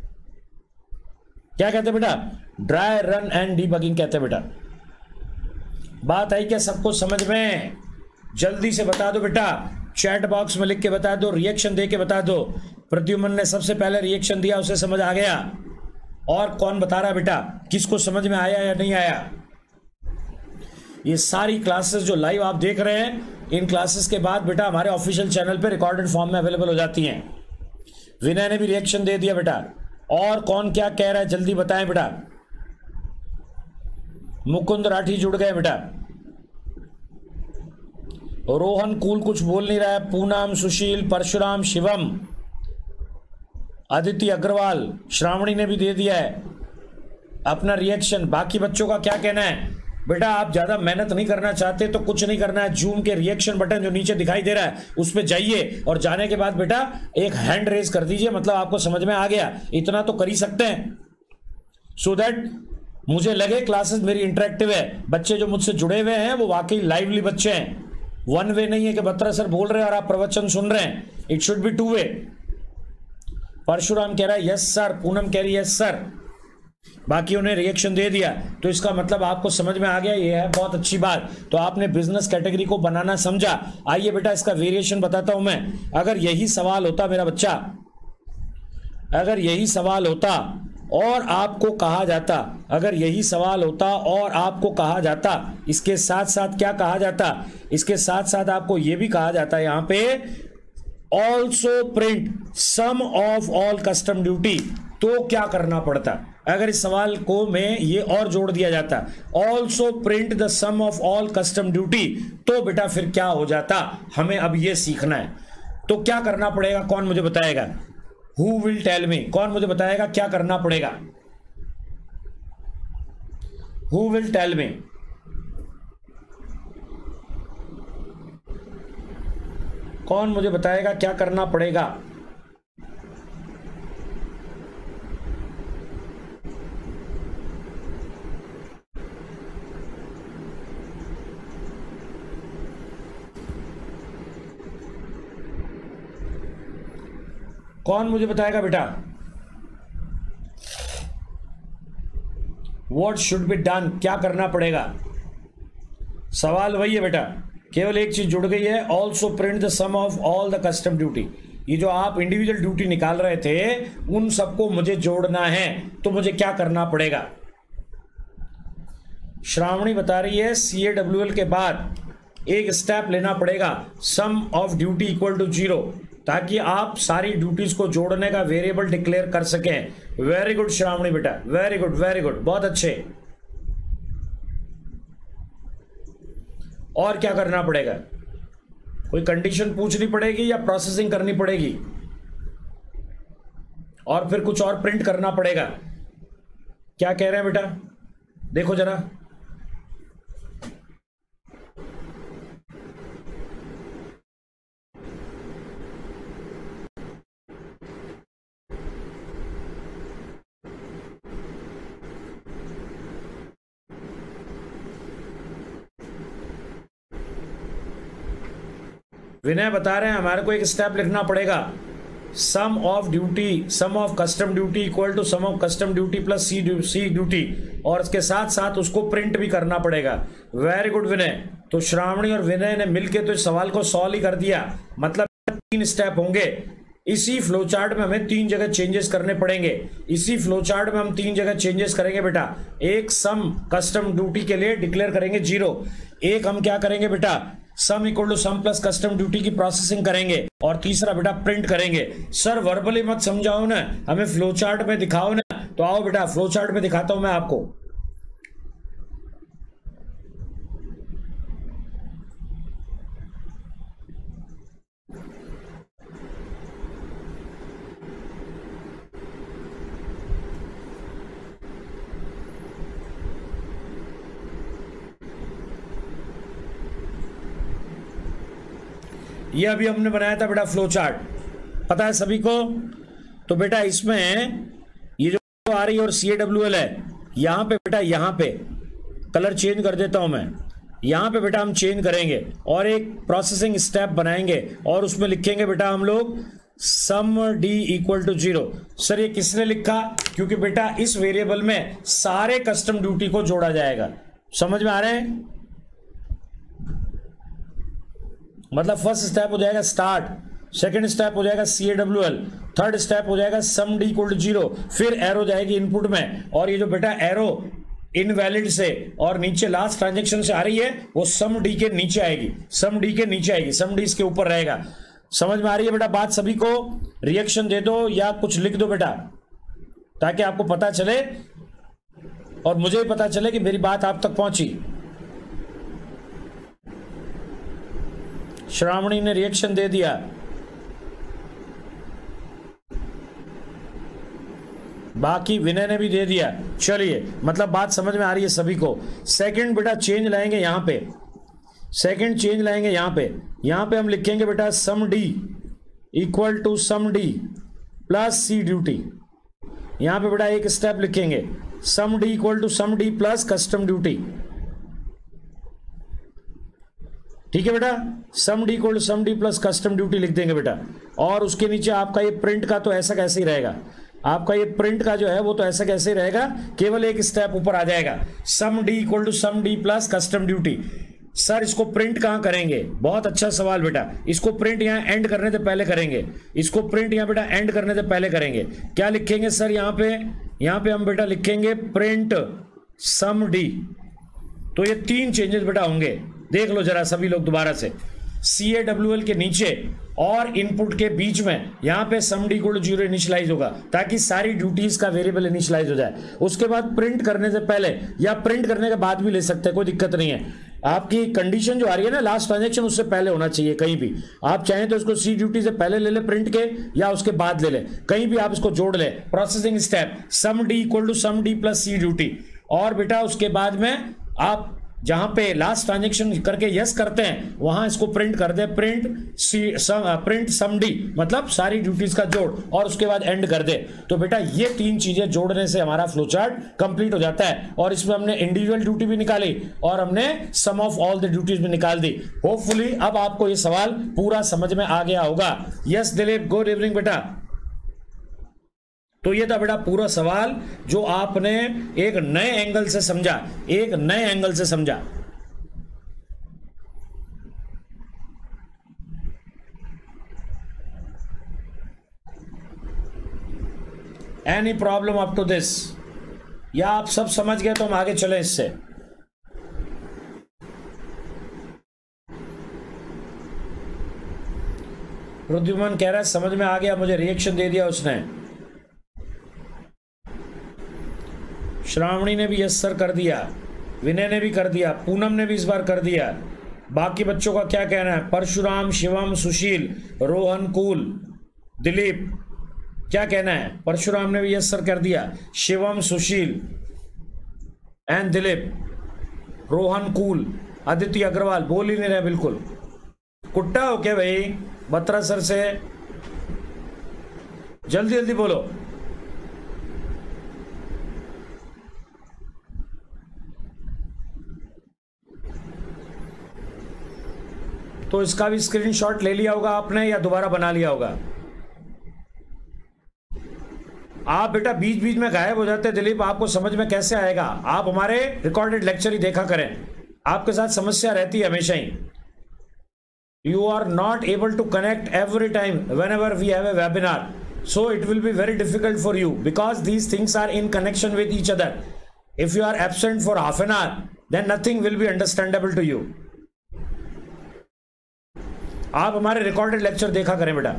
क्या कहते हैं बेटा, ड्राई रन एंड डीबगिंग कहते हैं बेटा। बात आई क्या सबको समझ में? जल्दी से बता दो बेटा, चैट बॉक्स में लिख के बता दो, रिएक्शन दे के बता दो। प्रद्युमन ने सबसे पहले रिएक्शन दिया, उसे समझ आ गया। और कौन बता रहा बेटा किसको समझ में आया या नहीं आया? ये सारी क्लासेस जो लाइव आप देख रहे हैं, इन क्लासेस के बाद बेटा हमारे ऑफिशियल चैनल पे रिकॉर्डेड फॉर्म में अवेलेबल हो जाती हैं। विनय ने भी रिएक्शन दे दिया बेटा। और कौन क्या कह रहा है जल्दी बताएं बेटा। मुकुंद राठी जुड़ गए बेटा। रोहन कूल कुछ बोल नहीं रहा है। पूनम, सुशील, परशुराम, शिवम, आदित्य अग्रवाल, श्रावणी ने भी दे दिया है अपना रिएक्शन। बाकी बच्चों का क्या कहना है बेटा? आप ज्यादा मेहनत नहीं करना चाहते तो कुछ नहीं करना है, जूम के रिएक्शन बटन जो नीचे दिखाई दे रहा है उस पर जाइए और जाने के बाद बेटा एक हैंड रेज कर दीजिए, मतलब आपको समझ में आ गया। इतना तो कर ही सकते हैं, सो दैट मुझे लगे क्लासेस मेरी इंटरेक्टिव है। बच्चे जो मुझसे जुड़े हुए हैं वो वाकई लाइवली बच्चे हैं। वन वे नहीं है कि बत्रा सर बोल रहे हैं और आप प्रवचन सुन रहे हैं, it should be 2 way. Parshuram कह रहा है यस सर, पूनम कह रही है यस सर, बाकी उन्हें रिएक्शन दे दिया, तो इसका मतलब आपको समझ में आ गया। ये है बहुत अच्छी बात। तो आपने बिजनेस कैटेगरी को बनाना समझा। आइए बेटा इसका वेरिएशन बताता हूं मैं। अगर यही सवाल होता मेरा बच्चा, अगर यही सवाल होता और आपको कहा जाता, अगर यही सवाल होता और आपको कहा जाता, इसके साथ साथ क्या कहा जाता, इसके साथ साथ आपको यह भी कहा जाता यहां पे also print sum of all custom duty, तो क्या करना पड़ता? अगर इस सवाल को में ये और जोड़ दिया जाता also print the sum of all custom duty, तो बेटा फिर क्या हो जाता? हमें अब ये सीखना है। तो क्या करना पड़ेगा, कौन मुझे बताएगा? Who will tell me? कौन मुझे बताएगा क्या करना पड़ेगा? Who will tell me? कौन मुझे बताएगा क्या करना पड़ेगा? कौन मुझे बताएगा बेटा? What should be done? क्या करना पड़ेगा? सवाल वही है बेटा, केवल एक चीज जुड़ गई है, also print the sum of all the custom duty. ये जो आप इंडिविजुअल ड्यूटी निकाल रहे थे उन सबको मुझे जोड़ना है, तो मुझे क्या करना पड़ेगा? श्रावणी बता रही है CAWL के बाद एक स्टेप लेना पड़ेगा, sum of duty equal to 0, ताकि आप सारी ड्यूटीज को जोड़ने का वेरिएबल डिक्लेयर कर सकें। वेरी गुड श्रावणी बेटा, वेरी गुड वेरी गुड, बहुत अच्छे। और क्या करना पड़ेगा? कोई कंडीशन पूछनी पड़ेगी या प्रोसेसिंग करनी पड़ेगी, और फिर कुछ और प्रिंट करना पड़ेगा? क्या कह रहे हैं बेटा, देखो जरा। विनय बता रहे हैं हमारे को एक स्टेप लिखना पड़ेगा, sum of duty, sum of custom duty equal to sum of custom duty plus C duty, और इसके साथ साथ उसको प्रिंट भी करना पड़ेगा। Very good Vinay. तो श्रावणी और विनय ने मिलकर तो इस सवाल को सॉल्व ही कर दिया। मतलब 3 स्टेप होंगे। इसी फ्लो चार्ट में हमें 3 जगह चेंजेस करने पड़ेंगे। इसी फ्लो चार्ट में हम 3 जगह चेंजेस करेंगे बेटा। एक सम कस्टम ड्यूटी के लिए डिक्लेयर करेंगे 0, एक हम क्या करेंगे बेटा, sum equal to sum plus custom duty की प्रोसेसिंग करेंगे, और तीसरा बेटा प्रिंट करेंगे। सर वर्बली मत समझाओ ना, हमें फ्लो चार्ट में दिखाओ ना। तो आओ बेटा फ्लो चार्ट में दिखाता हूं मैं आपको। ये अभी हमने बनाया था बेटा फ्लो चार्ट, पता है सभी को। तो बेटा इसमें ये जो आ रही है और CAWL है, यहां पे बेटा, यहां पे कलर चेंज कर देता हूं मैं। यहां पे बेटा हम चेंज करेंगे और एक प्रोसेसिंग स्टेप बनाएंगे, और उसमें लिखेंगे बेटा हम लोग sum D equal to 0। Sir ये किसने लिखा? क्योंकि बेटा इस वेरिएबल में सारे कस्टम ड्यूटी को जोड़ा जाएगा। समझ में आ रहे हैं? मतलब फर्स्ट स्टेप हो जाएगा स्टार्ट, सेकंड स्टेप हो जाएगा CAWL, थर्ड स्टेप हो जाएगा सम D इक्वल टू 0, फिर एरो जाएगी इनपुट में, और ये जो बेटा एरो इनवैलिड से और नीचे लास्ट ट्रांजेक्शन से आ रही है वो सम D के नीचे आएगी, सम D के नीचे आएगी, सम D इसके ऊपर रहेगा। समझ में आ रही है बेटा बात सभी को? रिएक्शन दे दो या कुछ लिख दो बेटा, ताकि आपको पता चले और मुझे भी पता चले कि मेरी बात आप तक पहुंची। श्रावणी ने रिएक्शन दे दिया, बाकी विनय ने भी दे दिया। चलिए, मतलब बात समझ में आ रही है सभी को। सेकंड बेटा चेंज लाएंगे यहां पे, सेकंड चेंज लाएंगे यहां पे हम लिखेंगे बेटा sum D equal to sum D plus C duty. यहां पे बेटा एक स्टेप लिखेंगे, sum D equal to sum D plus custom duty. ठीक है बेटा, sum D equal to sum D plus custom duty लिख देंगे बेटा। और उसके नीचे आपका ये प्रिंट का तो ऐसा कैसे ही रहेगा, आपका ये प्रिंट का जो है वो तो ऐसा कैसे ही रहेगा, केवल एक स्टेप ऊपर आ जाएगा, sum D equal to sum D plus custom duty. Sir इसको प्रिंट कहां करेंगे? बहुत अच्छा सवाल बेटा। इसको प्रिंट यहां एंड करने से पहले करेंगे, इसको प्रिंट यहां बेटा एंड करने से पहले करेंगे। क्या लिखेंगे सर यहां पे हम बेटा लिखेंगे प्रिंट सम D। तो ये 3 चेंजेस बेटा होंगे, देख लो जरा सभी लोग दोबारा से। CAWL के नीचे और इनपुट के बीच में यहां पे sum D equal to 0 initialize होगा, ताकि सारी ड्यूटीज का वेरिएबल इनिशियलाइज हो जाए। उसके बाद प्रिंट करने से पहले या प्रिंट करने के बाद भी ले सकते हैं, कोई दिक्कत नहीं है। आपकी कंडीशन जो आ रही है ना लास्ट ट्रांजेक्शन, उससे पहले होना चाहिए कहीं भी। आप चाहें तो इसको C ड्यूटी से पहले ले ले प्रिंट के, या उसके बाद ले ले, कहीं भी आप इसको जोड़ ले। Processing step sum D equal to sum D plus C duty, और बेटा उसके बाद में आप जहां पे लास्ट ट्रांजेक्शन करके यस करते हैं वहां इसको प्रिंट कर दे, प्रिंट सम D, मतलब सारी ड्यूटीज का जोड़, और उसके बाद एंड कर दे। तो बेटा ये 3 चीजें जोड़ने से हमारा फ्लो चार्ट कंप्लीट हो जाता है। और इसमें हमने इंडिविजुअल ड्यूटी भी निकाली और हमने sum of all the duties भी निकाल दी। होपफुली अब आपको ये सवाल पूरा समझ में आ गया होगा। यस दिलीप, गुड इवनिंग बेटा। तो ये था बेटा पूरा सवाल जो आपने एक नए एंगल से समझा, एक नए एंगल से समझा। Any problem up to this, या आप सब समझ गए तो हम आगे चले इससे। प्रद्युमन कह रहा है समझ में आ गया मुझे, रिएक्शन दे दिया उसने। श्रावणी ने भी यस सर कर दिया, विनय ने भी कर दिया, पूनम ने भी इस बार कर दिया। बाकी बच्चों का क्या कहना है? परशुराम, शिवम, सुशील, रोहन, कूल, दिलीप, क्या कहना है? परशुराम ने भी यस सर कर दिया, शिवम, सुशील एंड दिलीप, रोहन, कूल, आदित्य अग्रवाल बोल ही नहीं रहे बिल्कुल। कुट्टा हो क्या भाई बत्रा सर से? जल्दी जल्दी बोलो। तो इसका भी स्क्रीनशॉट ले लिया होगा आपने या दोबारा बना लिया होगा? आप बेटा बीच बीच में गायब हो जाते दिलीप, आपको समझ में कैसे आएगा? आप हमारे रिकॉर्डेड लेक्चर ही देखा करें, आपके साथ समस्या रहती है हमेशा ही। You are not able to connect every time whenever we have a webinar, so it will be very difficult for you because these things are in connection with each other. If you are absent for half an hour, then nothing will be understandable to you. आप हमारे recorded lecture देखा करें बेटा।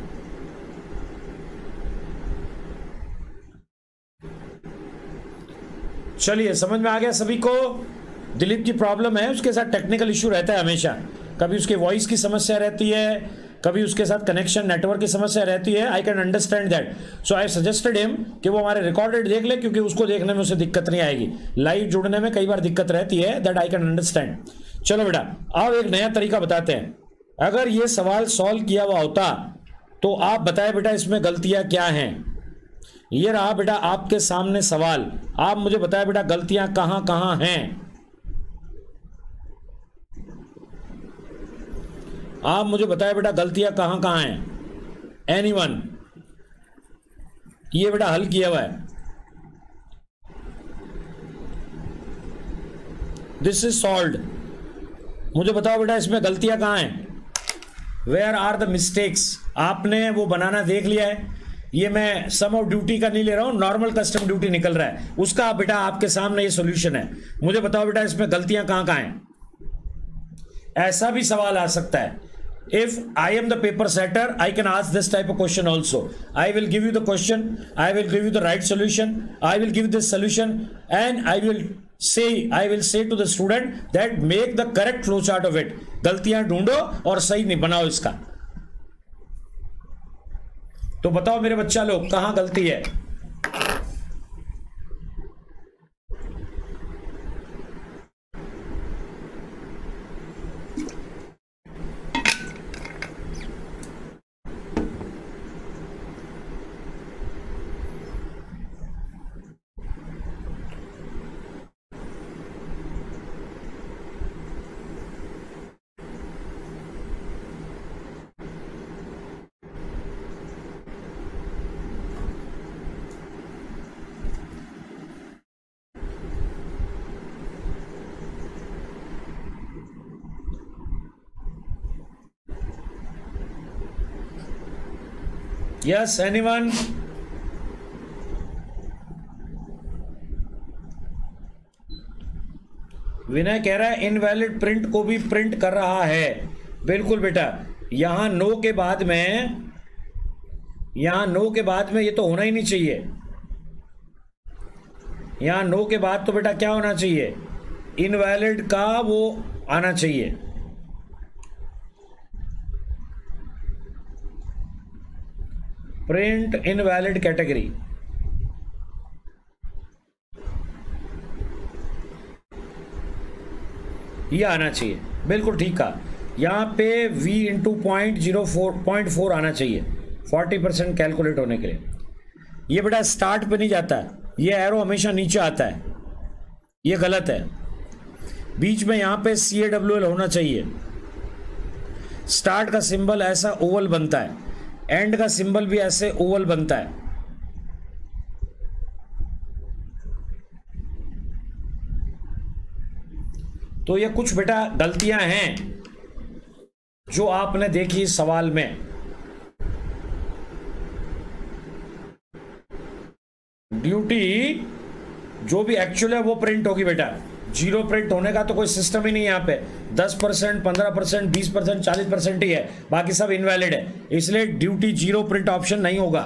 चलिए समझ में आ गया सभी को? दिलीप की प्रॉब्लम है, उसके साथ टेक्निकल इश्यू रहता है हमेशा, कभी उसके वॉइस की समस्या रहती है, कभी उसके साथ कनेक्शन नेटवर्क की समस्या रहती है। I can understand that, so I suggested him कि वो हमारे रिकॉर्डेड देख ले, क्योंकि उसको देखने में उसे दिक्कत नहीं आएगी। लाइव जुड़ने में कई बार दिक्कत रहती है, दैट आई कैन अंडरस्टैंड। चलो बेटा अब एक नया तरीका बताते हैं। अगर ये सवाल सॉल्व किया हुआ होता तो आप बताएं बेटा इसमें गलतियां क्या हैं। ये रहा बेटा आपके सामने सवाल, आप मुझे बताएं बेटा गलतियां कहां कहां हैं। आप मुझे बताएं बेटा गलतियां कहां कहां हैं। एनीवन? ये बेटा हल किया हुआ है, दिस इज सॉल्व्ड। मुझे बताओ बेटा इसमें गलतियां कहां हैं, वेयर आर द मिस्टेक्स। आपने वो बनाना देख लिया है, ये मैं सम ऑफ ड्यूटी का नहीं ले रहा हूं, नॉर्मल कस्टम ड्यूटी निकल रहा है उसका। बेटा आपके सामने ये सॉल्यूशन है, मुझे बताओ बेटा इसमें गलतियां कहां कहां हैं। ऐसा भी सवाल आ सकता है, if I am the paper setter, I can ask this type of question also. I will give you the question, I will give you the right solution, I will give this solution, and I will say to the student that make the correct flow chart of it. गलतियां ढूंढो और सही नहीं बनाओ इसका। तो बताओ मेरे बच्चा लोग कहां गलती है। Yes, anyone? विनय कह रहा है इनवैलिड प्रिंट को भी प्रिंट कर रहा है। बिल्कुल बेटा, यहां नो के बाद में, यहां नो के बाद में ये तो होना ही नहीं चाहिए। यहां नो के बाद तो बेटा क्या होना चाहिए, इनवैलिड का वो आना चाहिए। प्रिंट इनवैलिड कैटेगरी, ये आना चाहिए। बिल्कुल ठीक कहा, यहां पे v इंटू 0.04 आना चाहिए 40% कैलकुलेट होने के लिए। ये बेटा स्टार्ट पे नहीं जाता है, ये एरो हमेशा नीचे आता है, ये गलत है। बीच में यहां पे CAWL होना चाहिए। स्टार्ट का सिंबल ऐसा ओवल बनता है, एंड का सिंबल भी ऐसे ओवल बनता है। तो ये कुछ बेटा गलतियां हैं जो आपने देखी इस सवाल में। ड्यूटी जो भी एक्चुअल है वो प्रिंट होगी बेटा, जीरो प्रिंट होने का तो कोई सिस्टम ही नहीं यहाँ पे। 10%, 15%, 20%, 40% ही है, बाकी सब इनवैलिड है, इसलिए ड्यूटी जीरो प्रिंट ऑप्शन नहीं होगा।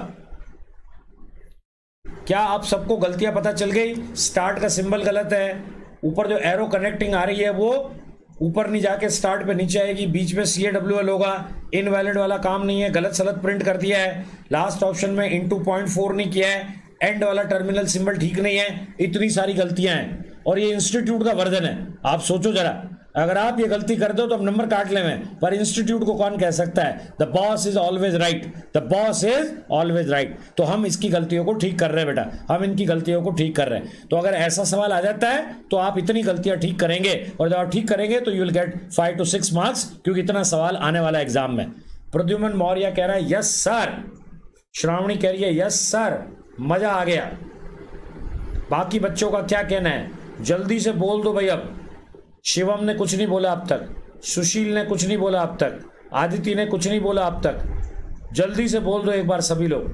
क्या आप सबको गलतियां पता चल गई? स्टार्ट का सिंबल गलत है, ऊपर जो एरो कनेक्टिंग आ रही है वो ऊपर नहीं जाके स्टार्ट पे नीचे आएगी, बीच में CAWL होगा, इनवैलिड वाला काम नहीं है, गलत सलत प्रिंट कर दिया है। लास्ट ऑप्शन में इनटू 0.4 नहीं किया है, एंड वाला टर्मिनल सिंबल ठीक नहीं है, इतनी सारी गलतियां हैं। और ये इंस्टीट्यूट का वर्जन है, आप सोचो जरा, अगर आप ये गलती कर दो तो हम नंबर काट लेंगे, पर इंस्टीट्यूट को कौन कह सकता है? The boss is always right, the boss is always right. तो हम इसकी गलतियों को ठीक कर रहे हैं बेटा, हम इनकी गलतियों को ठीक कर रहे हैं। तो अगर ऐसा सवाल आ जाता है तो आप इतनी गलतियां ठीक करेंगे, और जब आप ठीक करेंगे तो you will get 5 to 6 marks, क्योंकि इतना सवाल आने वाला एग्जाम में। प्रद्युमन मौर्य कह रहा है यस सर, श्रावणी कह रही है यस सर, मजा आ गया। बाकी बच्चों का क्या कहना है? जल्दी से बोल दो भाई। अब शिवम ने कुछ नहीं बोला अब तक, सुशील ने कुछ नहीं बोला अब तक, आदित्य ने कुछ नहीं बोला अब तक, जल्दी से बोल दो एक बार सभी लोग।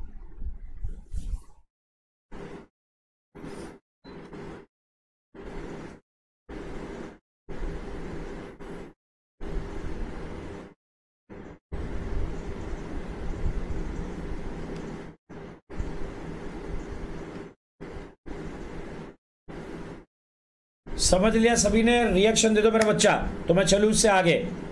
समझ लिया सभी ने? रिएक्शन दे दो मेरा बच्चा, तो मैं चलूं इससे आगे।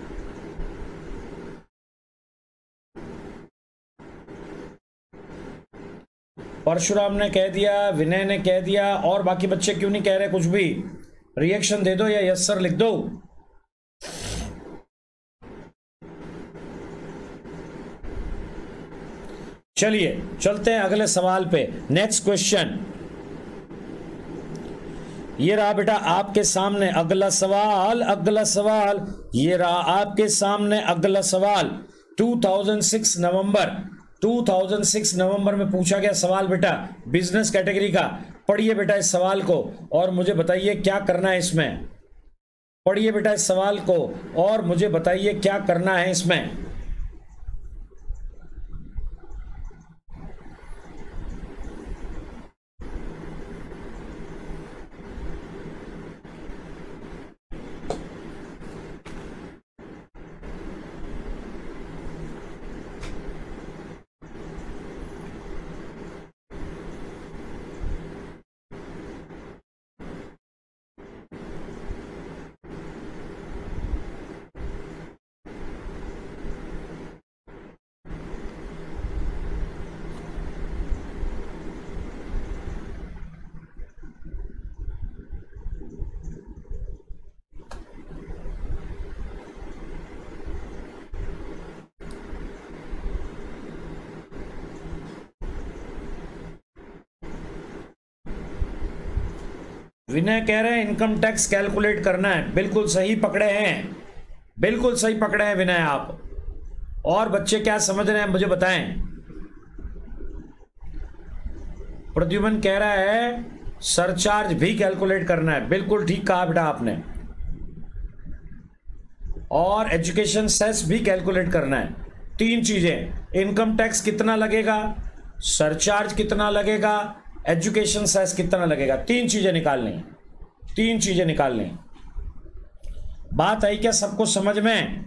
परशुराम ने कह दिया, विनय ने कह दिया, और बाकी बच्चे क्यों नहीं कह रहे कुछ भी? रिएक्शन दे दो या यस सर लिख दो। चलिए चलते हैं अगले सवाल पे। नेक्स्ट क्वेश्चन ये रहा बेटा आपके सामने अगला सवाल, अगला सवाल ये रहा आपके सामने अगला सवाल। 2006 नवंबर में पूछा गया सवाल बेटा, बिजनेस कैटेगरी का। पढ़िए बेटा इस सवाल को और मुझे बताइए क्या करना है इसमें। पढ़िए बेटा इस सवाल को और मुझे बताइए क्या करना है इसमें। विनय कह रहे हैं इनकम टैक्स कैलकुलेट करना है। बिल्कुल सही पकड़े हैं, बिल्कुल सही पकड़े हैं विनय आप। और बच्चे क्या समझ रहे हैं मुझे बताएं। प्रद्युमन कह रहा है सरचार्ज भी कैलकुलेट करना है। बिल्कुल ठीक कहा बेटा आपने। और एजुकेशन सेस भी कैलकुलेट करना है। तीन चीजें, इनकम टैक्स कितना लगेगा, सरचार्ज कितना लगेगा, एजुकेशन सेस कितना लगेगा, तीन चीजें निकालनी, तीन चीजें निकालनी। बात आई क्या सबको समझ में?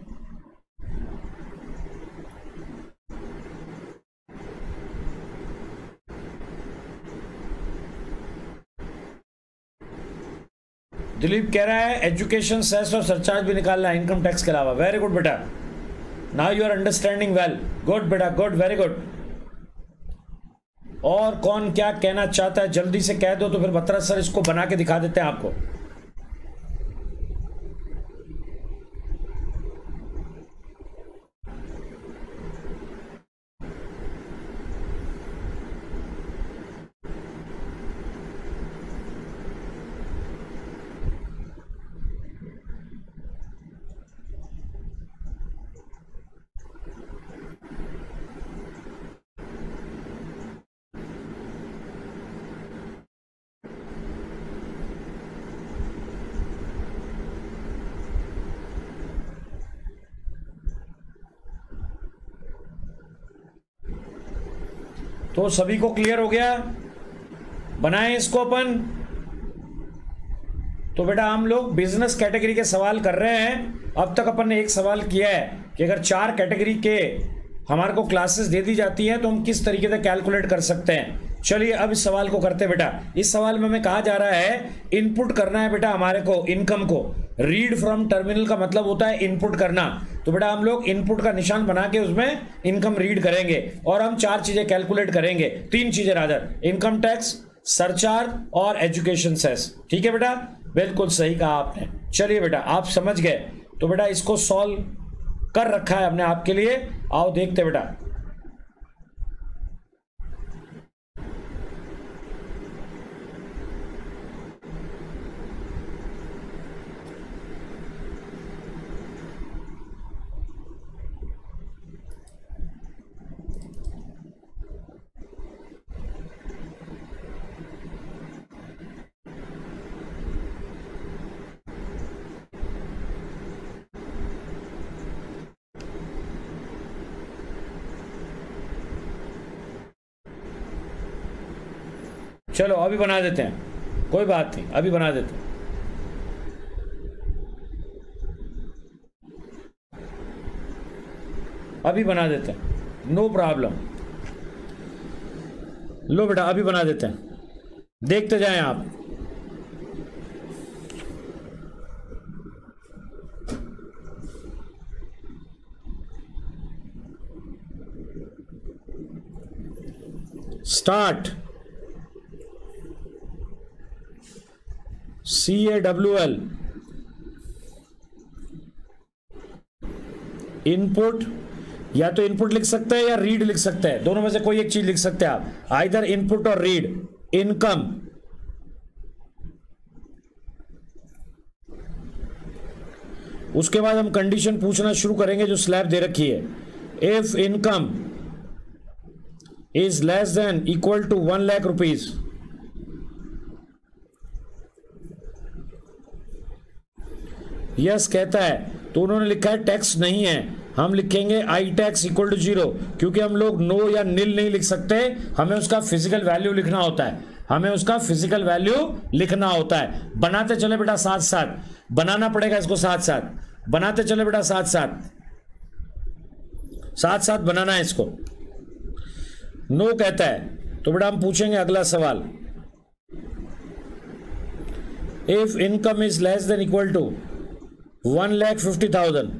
दिलीप कह रहा है एजुकेशन सेस और सरचार्ज भी निकालना है इनकम टैक्स के अलावा। वेरी गुड बेटा, now you are understanding well. Good बेटा, गुड, वेरी गुड। और कौन क्या कहना चाहता है जल्दी से कह दो, तो फिर बत्रा सर इसको बना के दिखा देते हैं आपको। तो सभी को क्लियर हो गया? बनाएं इसको अपन। तो बेटा हम लोग बिजनेस कैटेगरी के सवाल कर रहे हैं। अब तक अपन ने एक सवाल किया है कि अगर 4 कैटेगरी के हमारे को क्लासेस दे दी जाती है तो हम किस तरीके से कैलकुलेट कर सकते हैं। चलिए अब इस सवाल को करते हैं बेटा। इस सवाल में हमें कहा जा रहा है इनपुट करना है बेटा हमारे को इनकम को। रीड फ्रॉम टर्मिनल का मतलब होता है इनपुट करना। तो बेटा हम लोग इनपुट का निशान बना के उसमें इनकम रीड करेंगे और हम 4 चीजें कैलकुलेट करेंगे, 3 चीजें रादर, इनकम टैक्स, सरचार्ज और एजुकेशन सेस। ठीक है बेटा, बिल्कुल सही कहा आपने। चलिए बेटा आप समझ गए, तो बेटा इसको सॉल्व कर रखा है हमने आपके लिए। आओ देखते बेटा। चलो अभी बना देते हैं, कोई बात नहीं, अभी बना देते हैं। अभी बना देते हैं, नो प्रॉब्लम। लो बेटा अभी बना देते हैं, देखते जाएं आप। स्टार्ट। CAWL इनपुट, या तो इनपुट लिख सकते हैं या रीड लिख सकते हैं, दोनों में से कोई एक चीज लिख सकते हैं आप, आइदर इनपुट और रीड। इनकम, उसके बाद हम कंडीशन पूछना शुरू करेंगे जो स्लैब दे रखी है। If income is less than equal to 1 lakh rupees, yes कहता है, तो उन्होंने लिखा है टैक्स नहीं है, हम लिखेंगे आई टैक्स इक्वल टू 0, क्योंकि हम लोग नो या नील नहीं लिख सकते, हमें उसका फिजिकल वैल्यू लिखना होता है, हमें उसका फिजिकल वैल्यू लिखना होता है। बनाते चले बेटा साथ साथ, बनाना पड़ेगा इसको साथ साथ, बनाते चले बेटा साथ साथ, साथ साथ बनाना है इसको। नो कहता है, तो बेटा हम पूछेंगे अगला सवाल। If income is less than equal to 1,50,000,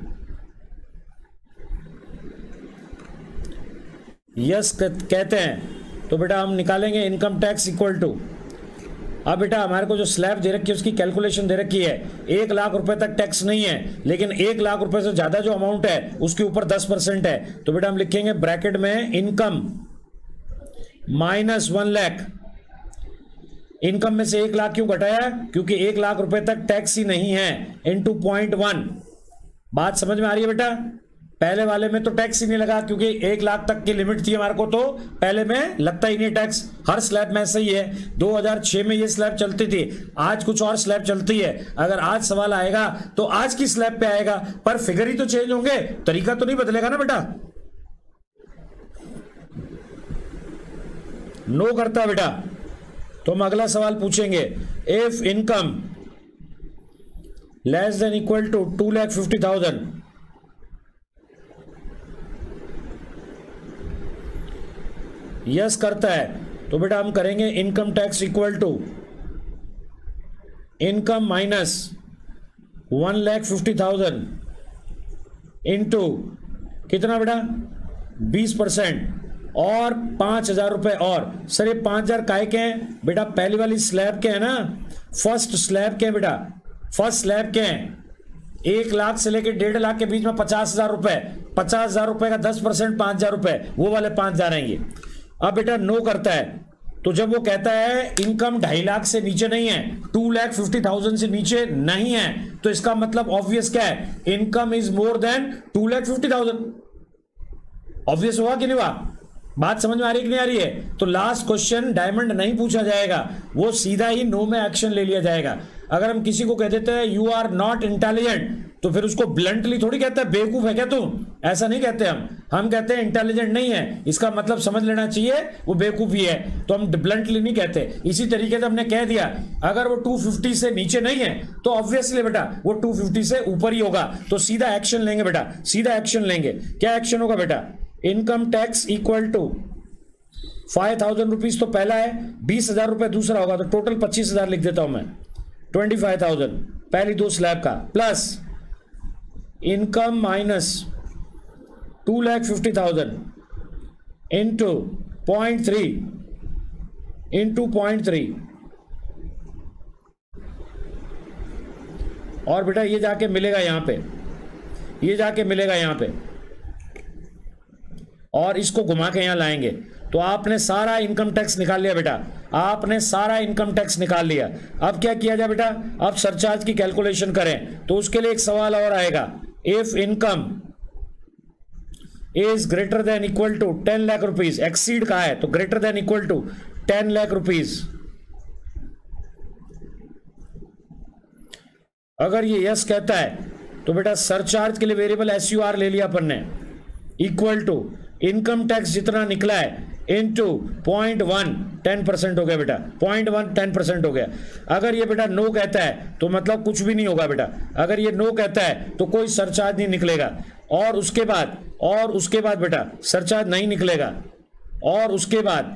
yes कहते हैं, तो बेटा हम निकालेंगे इनकम टैक्स इक्वल टू, अब बेटा हमारे को जो स्लैब दे रखी है उसकी कैलकुलेशन दे रखी है। 1 लाख रुपए तक टैक्स नहीं है, लेकिन 1 लाख रुपए से ज्यादा जो अमाउंट है उसके ऊपर 10% है, तो बेटा हम लिखेंगे ब्रैकेट में इनकम माइनस 1 लाख। इनकम में से 1 लाख क्यों घटाया? क्योंकि 1 लाख रुपए तक टैक्स ही नहीं है, इनटू 0.1। बात समझ में आ रही है बेटा? पहले वाले में तो टैक्स ही नहीं लगा क्योंकि 1 लाख तक की लिमिट थी हमारे को, तो पहले में लगता ही नहीं टैक्स। हर स्लैब में ऐसा ही है। 2006 में ये स्लैब चलती थी, आज कुछ और स्लैब चलती है। अगर आज सवाल आएगा तो आज की स्लैब पे आएगा, पर फिगर ही तो चेंज होंगे, तरीका तो नहीं बदलेगा ना बेटा। नो करता बेटा, तो हम अगला सवाल पूछेंगे। If income less than equal to 2,50,000, yes करता है, तो बेटा हम करेंगे income tax equal to income minus 1,50,000 into कितना बेटा? 20% और 5,000 रुपए। और सर ये 5,000 काय के हैं बेटा? पहली वाली स्लैब के हैं ना, फर्स्ट स्लैब के हैं बेटा, फर्स्ट स्लैब के हैं। 1 लाख से लेकर 1.5 लाख के बीच में 50,000 रुपए, 50,000 रुपए का 10% 5,000 रुपए, वो वाले 5,000 आएंगे। अब बेटा नो करता है, तो जब वो कहता है इनकम 2.5 लाख से नीचे नहीं है, 2,50,000 से नीचे नहीं है, तो इसका मतलब ऑब्वियस क्या है? Income is more than 2,50,000। Obvious हुआ कि नहीं हुआ? बात समझ में आ रही है कि नहीं आ रही है? तो लास्ट क्वेश्चन डायमंड नहीं पूछा जाएगा, वो सीधा ही नो में एक्शन ले लिया जाएगा। अगर हम किसी को कह देते हैं यू आर नॉट इंटेलिजेंट, तो फिर उसको ब्लंटली थोड़ी कहता है बेवकूफ है क्या तुम, ऐसा नहीं कहते हम कहते हैं इंटेलिजेंट नहीं है, इसका मतलब समझ लेना चाहिए वो बेवकूफी है, तो हम ब्लंटली नहीं कहते। इसी तरीके से हमने कह दिया अगर वो 250 से नीचे नहीं है तो ऑब्वियसली बेटा वो 250 से ऊपर ही होगा, तो सीधा एक्शन लेंगे बेटा, सीधा एक्शन लेंगे। क्या एक्शन होगा बेटा? Income tax equal to 5,000 rupees तो पहला है, 20,000 रुपए दूसरा होगा, तो टोटल 25,000 लिख देता हूं मैं, 25,000 पहली दो स्लैब का, plus income minus 2,50,000 into 0.3 into 0.3, और बेटा ये जाके मिलेगा यहां पे, ये जाके मिलेगा यहां पे, और इसको घुमा के यहां लाएंगे तो आपने सारा इनकम टैक्स निकाल लिया बेटा, आपने सारा इनकम टैक्स निकाल लिया। अब क्या किया जाए बेटा? अब सरचार्ज की कैलकुलेशन करें, तो उसके लिए एक सवाल और आएगा, if income is greater than equal to 10 lakh rupees, exceed का है तो greater than equal to 10 lakh rupees, अगर ये यस कहता है तो बेटा सरचार्ज के लिए वेरिएबल एसयूआर ले लिया अपन ने, इक्वल टू इनकम टैक्स जितना निकला है इनटू 0.1, 10% हो गया बेटा, 0.1 10% हो गया। अगर ये बेटा नो कहता है तो मतलब कुछ भी नहीं होगा बेटा, अगर ये नो कहता है तो कोई सरचार्ज नहीं निकलेगा, और उसके बाद बेटा सरचार्ज नहीं निकलेगा, और उसके बाद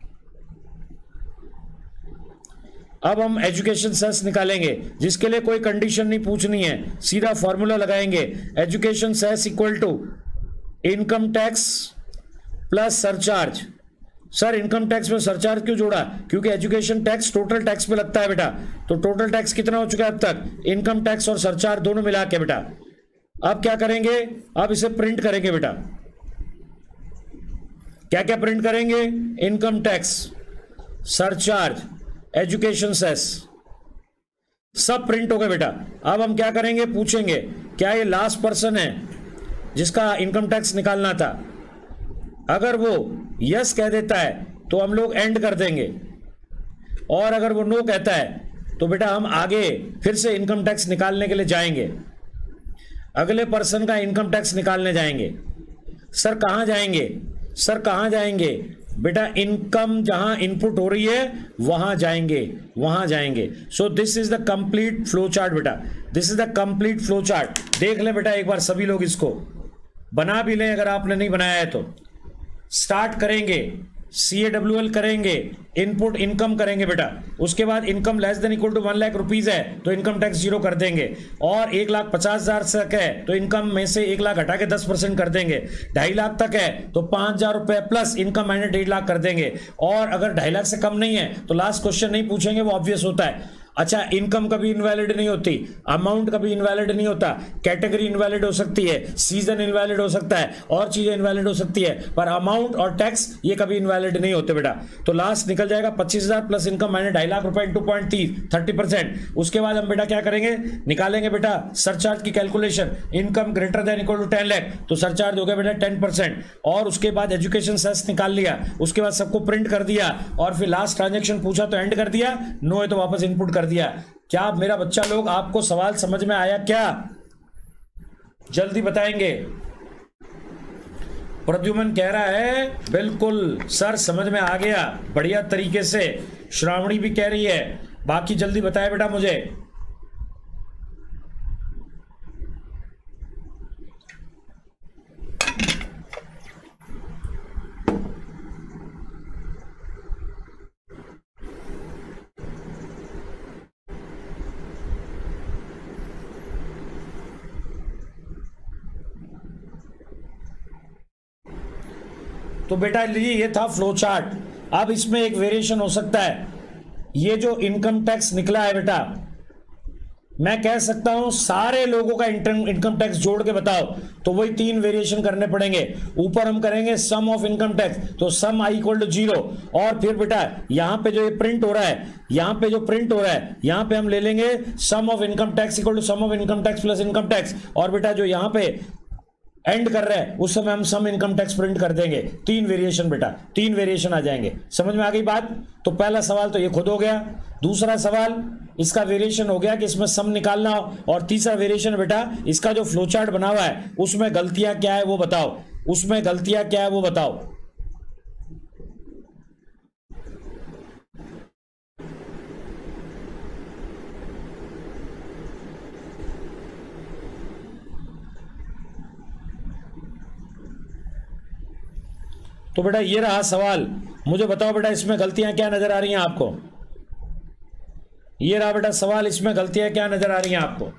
अब हम एजुकेशन सेस निकालेंगे, जिसके लिए कोई कंडीशन नहीं पूछनी है, सीधा फॉर्मूला लगाएंगे, education cess equal to income tax plus surcharge. Sir income tax में सरचार्ज क्यों जोड़ा? क्योंकि एजुकेशन टैक्स टोटल टैक्स पे लगता है बेटा, तो टोटल टैक्स कितना हो चुका है अब तक? इनकम टैक्स और सरचार्ज दोनों मिला के बेटा। अब क्या करेंगे? अब इसे प्रिंट करेंगे बेटा, क्या क्या प्रिंट करेंगे? Income tax, surcharge, education cess, सब प्रिंट हो गए बेटा। अब हम क्या करेंगे? पूछेंगे क्या ये लास्ट पर्सन है जिसका इनकम टैक्स निकालना था? अगर वो यस कह देता है तो हम लोग एंड कर देंगे, और अगर वो नो कहता है तो बेटा हम आगे फिर से इनकम टैक्स निकालने के लिए जाएंगे, अगले पर्सन का इनकम टैक्स निकालने जाएंगे। सर कहां जाएंगे? सर कहां जाएंगे बेटा? इनकम जहां इनपुट हो रही है वहां जाएंगे, वहां जाएंगे। So this is the complete flow chart बेटा, this is the complete flow chart. देख ले बेटा एक बार सभी लोग, इसको बना भी लें अगर आपने नहीं बनाया है तो। स्टार्ट करेंगे, CAWL करेंगे, इनपुट इनकम करेंगे बेटा, उसके बाद income less than equal to 1 lakh rupees है तो इनकम टैक्स 0 कर देंगे, और 1,50,000 तक है तो इनकम में से 1 लाख हटा के 10% कर देंगे, 2.5 लाख तक है तो 5,000 रुपए प्लस इनकम माइनस 1.5 लाख कर देंगे, और अगर 2.5 लाख से कम नहीं है तो लास्ट क्वेश्चन नहीं पूछेंगे, वो ऑब्वियस होता है। अच्छा, इनकम कभी इनवैलिड नहीं होती, अमाउंट कभी इनवैलिड नहीं होता, कैटेगरी इनवैलिड हो सकती है, सीजन इनवैलिड हो सकता है, और चीजें इनवैलिड हो सकती है, पर अमाउंट और टैक्स ये कभी इनवैलिड नहीं होते बेटा। तो लास्ट निकल जाएगा 25,000 प्लस इनकम माइनस 2.5 लाख रुपए इंटू 0.30%। उसके बाद हम बेटा क्या करेंगे? निकालेंगे बेटा सरचार्ज की calculation, income greater than equal to 10 lakh तो सरचार्ज हो गया बेटा 10%, और उसके बाद एजुकेशन सेस निकाल लिया, उसके बाद सबको प्रिंट कर दिया, और फिर लास्ट ट्रांजेक्शन पूछा तो एंड कर दिया, नो है तो वापस इनपुट कर दिया। क्या मेरा बच्चा लोग आपको सवाल समझ में आया क्या? जल्दी बताएंगे। प्रद्युमन कह रहा है बिल्कुल सर समझ में आ गया, बढ़िया तरीके से। श्रावणी भी कह रही है, बाकी जल्दी बताए बेटा मुझे। तो बेटा ये था फ्लो चार्ट। अब इसमें एक वेरिएशन हो सकता है, ये जो इनकम टैक्स निकला है बेटा, मैं कह सकता हूं सारे लोगों का इनकम टैक्स जोड़ के बताओ, तो वही 3 वेरिएशन करने पड़ेंगे। ऊपर हम करेंगे सम ऑफ इनकम टैक्स, तो सम आई इक्वल टू 0, और फिर बेटा यहां पे जो ये प्रिंट हो रहा है, यहां पे जो प्रिंट हो रहा है, यहां पे हम ले लेंगे sum of income tax equal to sum of income tax plus income tax, और बेटा जो यहां पे एंड कर रहे हैं उस समय हम सम इनकम टैक्स प्रिंट कर देंगे। 3 वेरिएशन बेटा, 3 वेरिएशन आ जाएंगे। समझ में आ गई बात? तो पहला सवाल तो ये खुद हो गया। दूसरा सवाल इसका वेरिएशन हो गया कि इसमें सम निकालना हो, और तीसरा वेरिएशन बेटा इसका जो फ्लो चार्ट बना हुआ है उसमें गलतियां क्या है वो बताओ, उसमें गलतियां क्या है वो बताओ। तो बेटा ये रहा सवाल, मुझे बताओ बेटा इसमें गलतियां क्या नजर आ रही हैं आपको। ये रहा बेटा सवाल, इसमें गलतियां क्या नजर आ रही हैं आपको।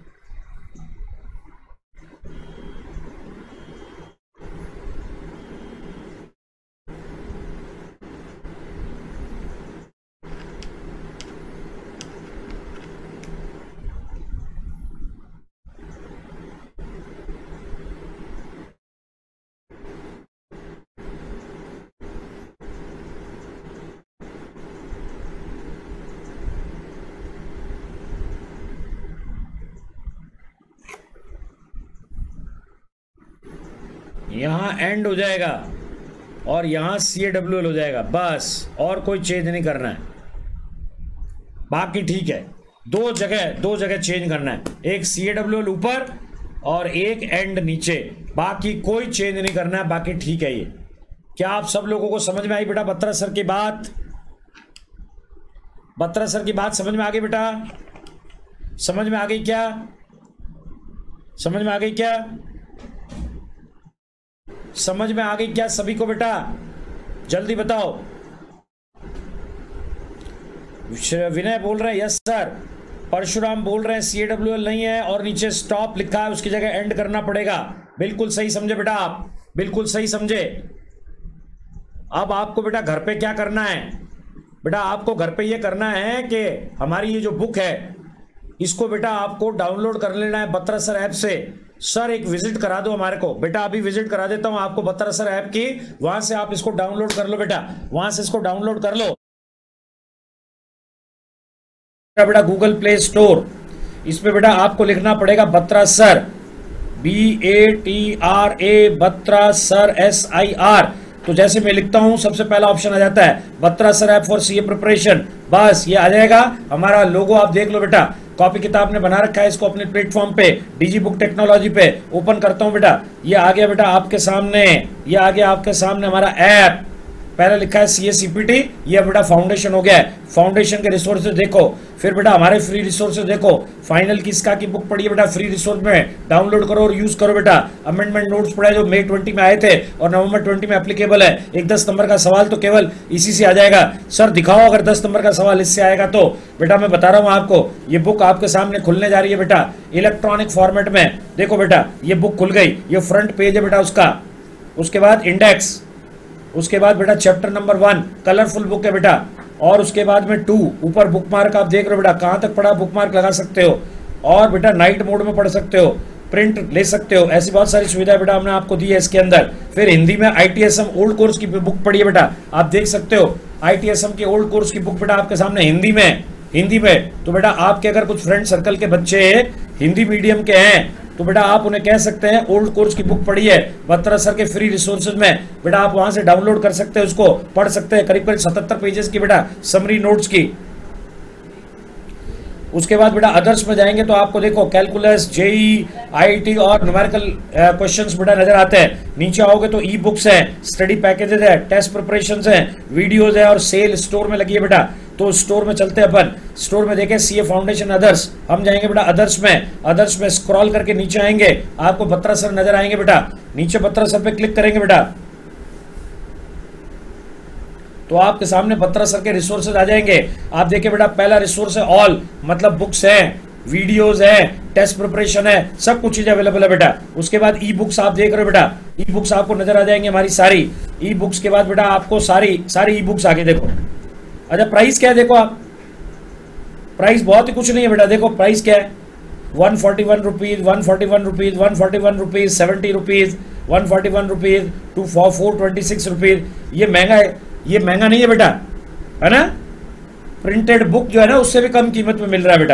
यहां एंड हो जाएगा और यहां CAWL हो जाएगा बस, और कोई चेंज नहीं करना है। बाकी ठीक है, दो जगह चेंज करना है, एक CAWL ऊपर और एक एंड नीचे, बाकी कोई चेंज नहीं करना है, बाकी ठीक है। ये क्या आप सब लोगों को समझ में आई बेटा बत्रा सर की बात? बत्रा सर की बात समझ में आ गई बेटा? समझ में आ गई क्या? समझ में आ गई क्या? समझ में आ गई क्या सभी को बेटा? जल्दी बताओ। विनय बोल रहे हैं यस सर। परशुराम बोल रहे हैं CAWL नहीं है और नीचे स्टॉप लिखा है, उसकी जगह एंड करना पड़ेगा। बिल्कुल सही समझे बेटा आप, बिल्कुल सही समझे। अब आपको बेटा घर पे क्या करना है? बेटा आपको घर पे ये करना है कि हमारी ये जो बुक है इसको बेटा आपको डाउनलोड कर लेना है बत्रा सर ऐप से। सर एक विजिट करा दो हमारे को। बेटा अभी विजिट करा देता हूं आपको बत्रा सर ऐप की, वहां से आप इसको डाउनलोड कर लो बेटा, वहां से इसको डाउनलोड कर लो बेटा। गूगल प्ले स्टोर, इस पे बेटा आपको लिखना पड़ेगा Batra sir, BATRA Batra sir SIR। तो जैसे मैं लिखता हूं सबसे पहला ऑप्शन आ जाता है Batra sir app for CA preparation, बस ये आ जाएगा। हमारा लोगो आप देख लो बेटा, कॉपी किताब ने बना रखा है इसको अपने प्लेटफॉर्म पे, डिजी बुक टेक्नोलॉजी पे। ओपन करता हूं बेटा, ये आ गया बेटा आपके सामने, ये आ गया आपके सामने हमारा ऐप। पहले लिखा है CA CPT, ये बेटा फाउंडेशन हो गया है। फाउंडेशन के रिसोर्सेज देखो, फिर बेटा हमारे फ्री रिसोर्सेज देखो। फाइनल किसका की बुक पड़ी है बेटा फ्री रिसोर्स में, डाउनलोड करो और यूज करो बेटा। अमेंडमेंट नोट्स पढ़े जो मई 20 में आए थे और नवंबर 20 में एप्लीकेबल है। एक 10 नंबर का सवाल तो केवल इसी से आ जाएगा। सर दिखाओ अगर 10 नंबर का सवाल इससे आएगा तो। बेटा मैं बता रहा हूं आपको, ये बुक आपके सामने खुलने जा रही है बेटा इलेक्ट्रॉनिक फॉर्मेट में। देखो बेटा ये बुक खुल गई, ये फ्रंट पेज है बेटा उसका। उसके बाद इंडेक्स, उसके बाद बेटा चैप्टर नंबर 1 कलरफुल बुक है बेटा, और उसके बाद में 2 ऊपर बुक मार्क आप देख रहे हो बेटा, कहां तक पढ़ा बुक मार्क लगा सकते हो, और बेटा नाइट मोड में पढ़ सकते हो, प्रिंट ले सकते हो, ऐसी बहुत सारी सुविधाएं बेटा हमने आपको दी है इसके अंदर। फिर हिंदी में ITSM ओल्ड कोर्स की बुक पढ़ी है बेटा, आप देख सकते हो ITSM के ओल्ड कोर्स की बुक बेटा आपके सामने हिंदी में। तो बेटा आपके अगर कुछ फ्रेंड सर्कल के बच्चे हिंदी मीडियम के हैं तो बेटा आप उन्हें कह सकते हैं ओल्ड कोर्स की बुक पढ़ी है बत्रा सर के फ्री रिसोर्सेज में, बेटा आप वहां से डाउनलोड कर सकते हैं, उसको पढ़ सकते हैं। करीब करीब 77 पेजेस की बेटा समरी नोट्स की। उसके बाद बेटा अदर्स में जाएंगे तो आपको देखो कैलकुलस, JEE, IIT और न्यूमेरिकल क्वेश्चंस बेटा नजर आते हैं। नीचे आओगे तो ई बुक्स हैं, स्टडी पैकेजेस है, टेस्ट प्रिपरेशंस हैं, वीडियोस है, और सेल स्टोर में लगी है बेटा। तो स्टोर में चलते हैं अपन, स्टोर में देखें CA फाउंडेशन अदर्स, हम जाएंगे बेटा अदर्स में स्क्रॉल करके नीचे आएंगे, आपको बत्रा सर नजर आएंगे बेटा। नीचे बत्रा सर पे क्लिक करेंगे बेटा तो आपके सामने बत्रा सर के रिसोर्सेज आ जाएंगे। आप देखिए बेटा पहला रिसोर्स है ऑल, मतलब बुक्स हैं, वीडियोस है, टेस्ट प्रिपरेशन है, सब कुछ चीजें अवेलेबल है बेटा। उसके बाद ई बुक्स आप देख रहे हो बेटा, ई बुक्स आपको नजर आ जाएंगे हमारी सारी। ई बुक्स के बाद बेटा आपको सारी ई बुक्स आगे देखो। अच्छा प्राइस क्या है देखो आप, प्राइस बहुत ही कुछ नहीं है बेटा, देखो प्राइस क्या है 141 rupees, 141 rupees, 141 rupees, 70 rupees, 141 rupees, 426 rupees. ये महंगा है, ये महंगा नहीं है बेटा, है ना। प्रिंटेड बुक जो है ना उससे भी कम कीमत में मिल रहा है बेटा।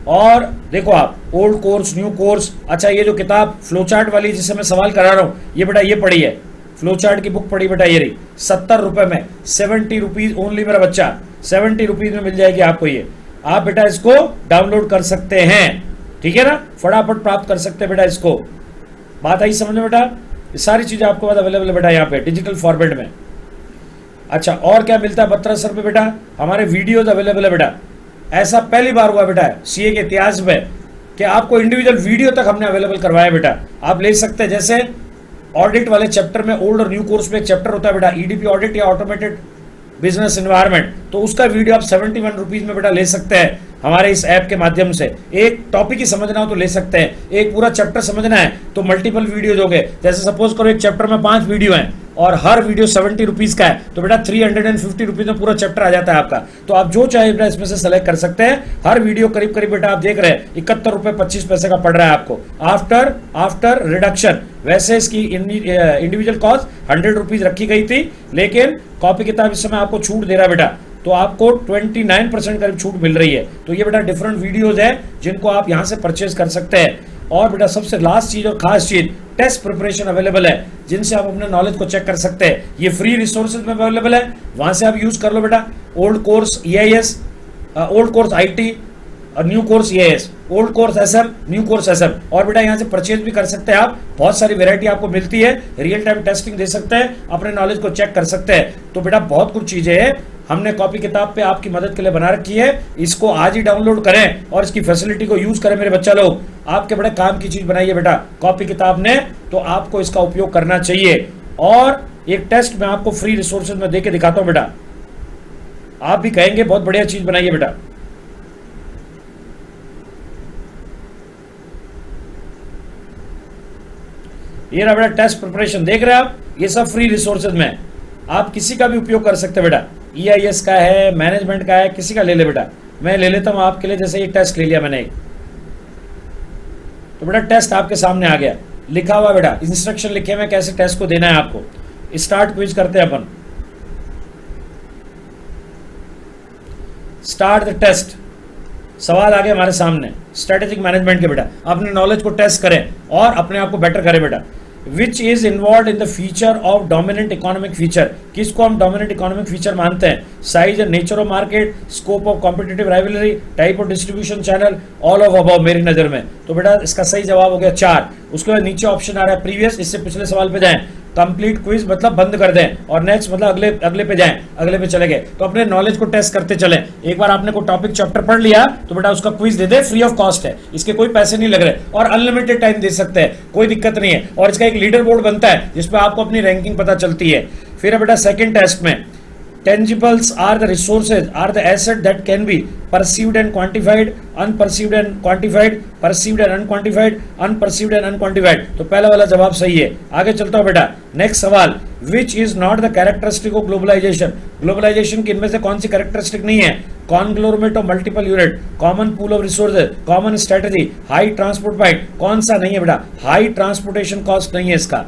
और देखो आप ओल्ड कोर्स, न्यू कोर्स। अच्छा, ये जो किताब फ्लो चार्ट वाली जिससे मैं सवाल करा रहा हूं, ये बेटा ये पढ़ी है, फ्लो चार्ट की बुक पढ़ी बेटा, ये रही 70 रुपए में, 70 रुपीज ओनली मेरा बच्चा, 70 रुपीज में मिल जाएगी आपको ये। आप बेटा इसको डाउनलोड कर सकते हैं, ठीक है ना, फटाफट प्राप्त कर सकते हैं बेटा इसको। बात आई समझ में बेटा? ये सारी चीजें आपको बाद अवेलेबल है बेटा यहाँ पे डिजिटल फॉर्मेट में। अच्छा, और क्या मिलता है 72 रुपए बेटा? हमारे वीडियोज अवेलेबल है बेटा। ऐसा पहली बार हुआ बेटा सीए के इतिहास में कि आपको इंडिविजुअल वीडियो तक हमने अवेलेबल करवाया बेटा। आप ले सकते हैं, जैसे ऑडिट वाले चैप्टर में, ओल्ड और न्यू कोर्स में एक चैप्टर होता है बेटा ईडीपी ऑडिट या ऑटोमेटेड बिजनेस एनवायरनमेंट, तो उसका वीडियो आप 71 रुपीज में बेटा ले सकते हैं हमारे इस ऐप के माध्यम से। एक टॉपिक ही समझना हो तो ले सकते हैं, एक पूरा चैप्टर समझना है तो मल्टीपल वीडियोज हो गए। जैसे सपोज करो एक चैप्टर में 5 वीडियो हैं और हर वीडियो 70 रुपीज का है, तो बेटा 350 रुपीज में पूरा चैप्टर आ जाता है आपका। तो आप जो चाहे बेटा इसमें से सेलेक्ट कर सकते हैं। हर वीडियो करीब करीब बेटा आप देख रहे हैं 71 रुपए 25 पैसे का पड़ रहा है आपको आफ्टर रिडक्शन। वैसे इसकी इंडिविजुअल कॉस्ट 100 रुपीज रखी गई थी, लेकिन कॉपी किताब इस समय आपको छूट दे रहा है बेटा, तो आपको 29% करीब छूट मिल रही है। तो ये बेटा डिफरेंट वीडियोज है जिनको आप यहां से परचेज कर सकते हैं। और बेटा सबसे लास्ट चीज और खास चीज, टेस्ट प्रिपरेशन अवेलेबल है जिनसे आप अपने नॉलेज को चेक कर सकते हैं। ये फ्री रिसोर्सेज में अवेलेबल है, वहां से आप यूज कर लो बेटा। Old course EIS, old course IT और new course EIS, old course SM, new course SM. और बेटा यहाँ से परचेज भी कर सकते हैं आप, बहुत सारी वैरायटी आपको मिलती है, रियल टाइम टेस्टिंग दे सकते हैं, अपने नॉलेज को चेक कर सकते हैं। तो बेटा बहुत कुछ चीजें हैं हमने कॉपी किताब पे आपकी मदद के लिए बना रखी है। इसको आज ही डाउनलोड करें और इसकी फैसिलिटी को यूज करें मेरे बच्चा लोग। आपके बड़े काम की चीज बनाइए बेटा कॉपी किताब ने, तो आपको इसका उपयोग करना चाहिए। और एक टेस्ट मैं आपको फ्री रिसोर्सेज में देके दिखाता हूं बेटा, आप भी कहेंगे बहुत बढ़िया चीज बनाइए बेटा। ये रहा बेटा टेस्ट प्रिपरेशन, देख रहे हैं आप, ये सब फ्री रिसोर्सेज में आप किसी का भी उपयोग कर सकते हैं बेटा। ईआईएस का है, मैनेजमेंट का है, किसी का ले ले बेटा। मैं ले लेता हूं आपके लिए, जैसे ये टेस्ट ले लिया मैंने एक, तो बेटा टेस्ट आपके सामने आ गया, लिखा हुआ बेटा इंस्ट्रक्शन लिखे हुए कैसे टेस्ट को देना है आपको। स्टार्ट क्विज करते हैं अपन, स्टार्ट द टेस्ट। सवाल आ गए हमारे सामने स्ट्रेटेजिक मैनेजमेंट के बेटा, अपने नॉलेज को टेस्ट करें और अपने आप को बेटर करें बेटा। Which is involve in the feature of dominant economic feature, किसको हम डोमिनेंट इकोनॉमिक फीचर मानते हैं? Size and nature of market, scope of competitive rivalry, type of distribution channel, all of above मेरी नजर में। तो बेटा इसका सही जवाब हो गया 4। उसके बाद नीचे ऑप्शन आ रहा है प्रीवियस, इससे पिछले सवाल पे जाएं। कंप्लीट क्विज मतलब बंद कर दें, और नेक्स्ट मतलब अगले पे जाएं, अगले पे चले गए। तो अपने नॉलेज को टेस्ट करते चलें। एक बार आपने कोई टॉपिक चैप्टर पढ़ लिया तो बेटा उसका क्विज दे दे, फ्री ऑफ कॉस्ट है, इसके कोई पैसे नहीं लग रहे और अनलिमिटेड टाइम दे सकते हैं, कोई दिक्कत नहीं है। और इसका एक लीडर बोर्ड बनता है जिसपे आपको अपनी रैंकिंग पता चलती है। फिर बेटा सेकंड टेस्ट में, tangibles are the resources, are the asset that can be perceived and quantified, unperceived and quantified, perceived and unquantified, unperceived and unquantified। तो पहला वाला जवाब सही है। आगे चलता हूं बेटा, नेक्स्ट सवाल, which is not the characteristic of globalization, globalization की इनमें से कौन सी कैरेक्टरिस्टिक नहीं है? Conglomerate of multiple unit, common pool of resources, common strategy, high transport point, कौन सा नहीं है बेटा? हाई ट्रांसपोर्टेशन कॉस्ट नहीं है इसका।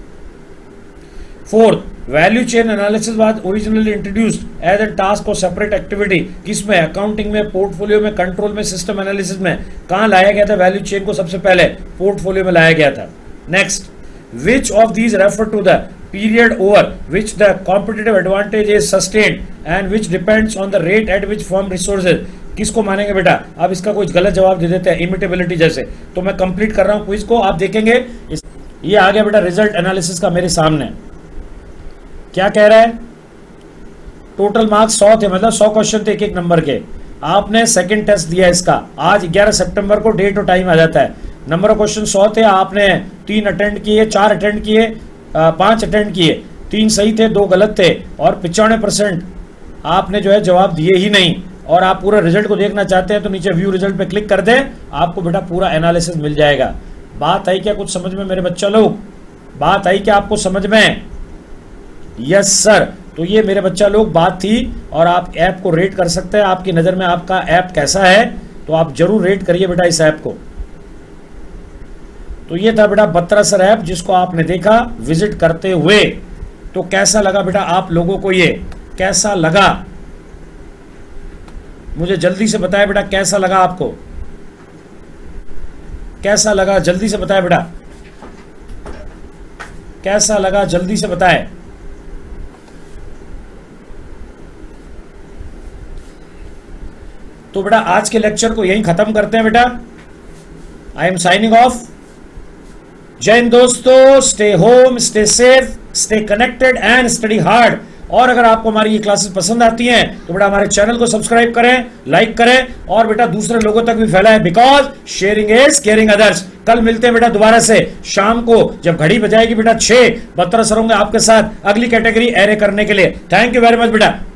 Fourth, value chain analysis was originally introduced as a task और सेपरेट एक्टिविटी, किसमें? अकाउंटिंग में, पोर्टफोलियो में, कंट्रोल में, सिस्टम एनालिसिस में। कहां लाया गया था वैल्यू चेन को? सबसे पहले पोर्टफोलियो में लाया गया था। Next, which of these refer to the period over which the competitive advantage is sustained and which depends on the rate at which firm resources, किसको मानेंगे बेटा? अब इसका कुछ गलत जवाब दे देते हैं, इमिटेबिलिटी जैसे। तो मैं कंप्लीट कर रहा हूं क्विज को, आप देखेंगे। ये आ गया बेटा रिजल्ट एनालिसिस का मेरे सामने। क्या कह रहा है? टोटल मार्क्स 100 थे, मतलब 100 क्वेश्चन थे एक नंबर के। आपने सेकंड टेस्ट दिया इसका, आज 11 सितंबर को डेट और टाइम आ जाता है। नंबर ऑफ क्वेश्चन 100 थे, आपने 3 अटेंड किए, 4 अटेंड किए, 5 अटेंड किए, 3 सही थे, 2 गलत थे, और 95% आपने जो है जवाब दिए ही नहीं। और आप पूरा रिजल्ट को देखना चाहते हैं तो नीचे व्यू रिजल्ट पे क्लिक कर दें, आपको बेटा पूरा एनालिसिस मिल जाएगा। बात आई क्या कुछ समझ में मेरे बच्चा लोग? बात आई क्या आपको समझ में? Yes sir. तो ये मेरे बच्चा लोग बात थी, और आप ऐप को रेट कर सकते हैं। आपकी नजर में आपका ऐप कैसा है, तो आप जरूर रेट करिए बेटा इस ऐप को। तो ये था बेटा बत्रा सर ऐप, जिसको आपने देखा विजिट करते हुए। तो कैसा लगा बेटा आप लोगों को? ये कैसा लगा? मुझे जल्दी से बताया बेटा कैसा लगा आपको। कैसा लगा जल्दी से बताए बेटा, कैसा लगा जल्दी से बताए। तो बेटा आज के लेक्चर को यहीं खत्म करते हैं बेटा। I am signing off. जय हिंद दोस्तों, stay home, stay safe, stay connected and study hard. और अगर आपको हमारी ये क्लासेस पसंद आती हैं तो बेटा हमारे चैनल को सब्सक्राइब करें, लाइक करें और बेटा दूसरे लोगों तक भी फैलाएं, because sharing is caring others. कल मिलते हैं बेटा दोबारा से शाम को, जब घड़ी बजाएगी बेटा 6। बत्रा सर होंगे आपके साथ अगली कैटेगरी एरे करने के लिए। थैंक यू वेरी मच बेटा।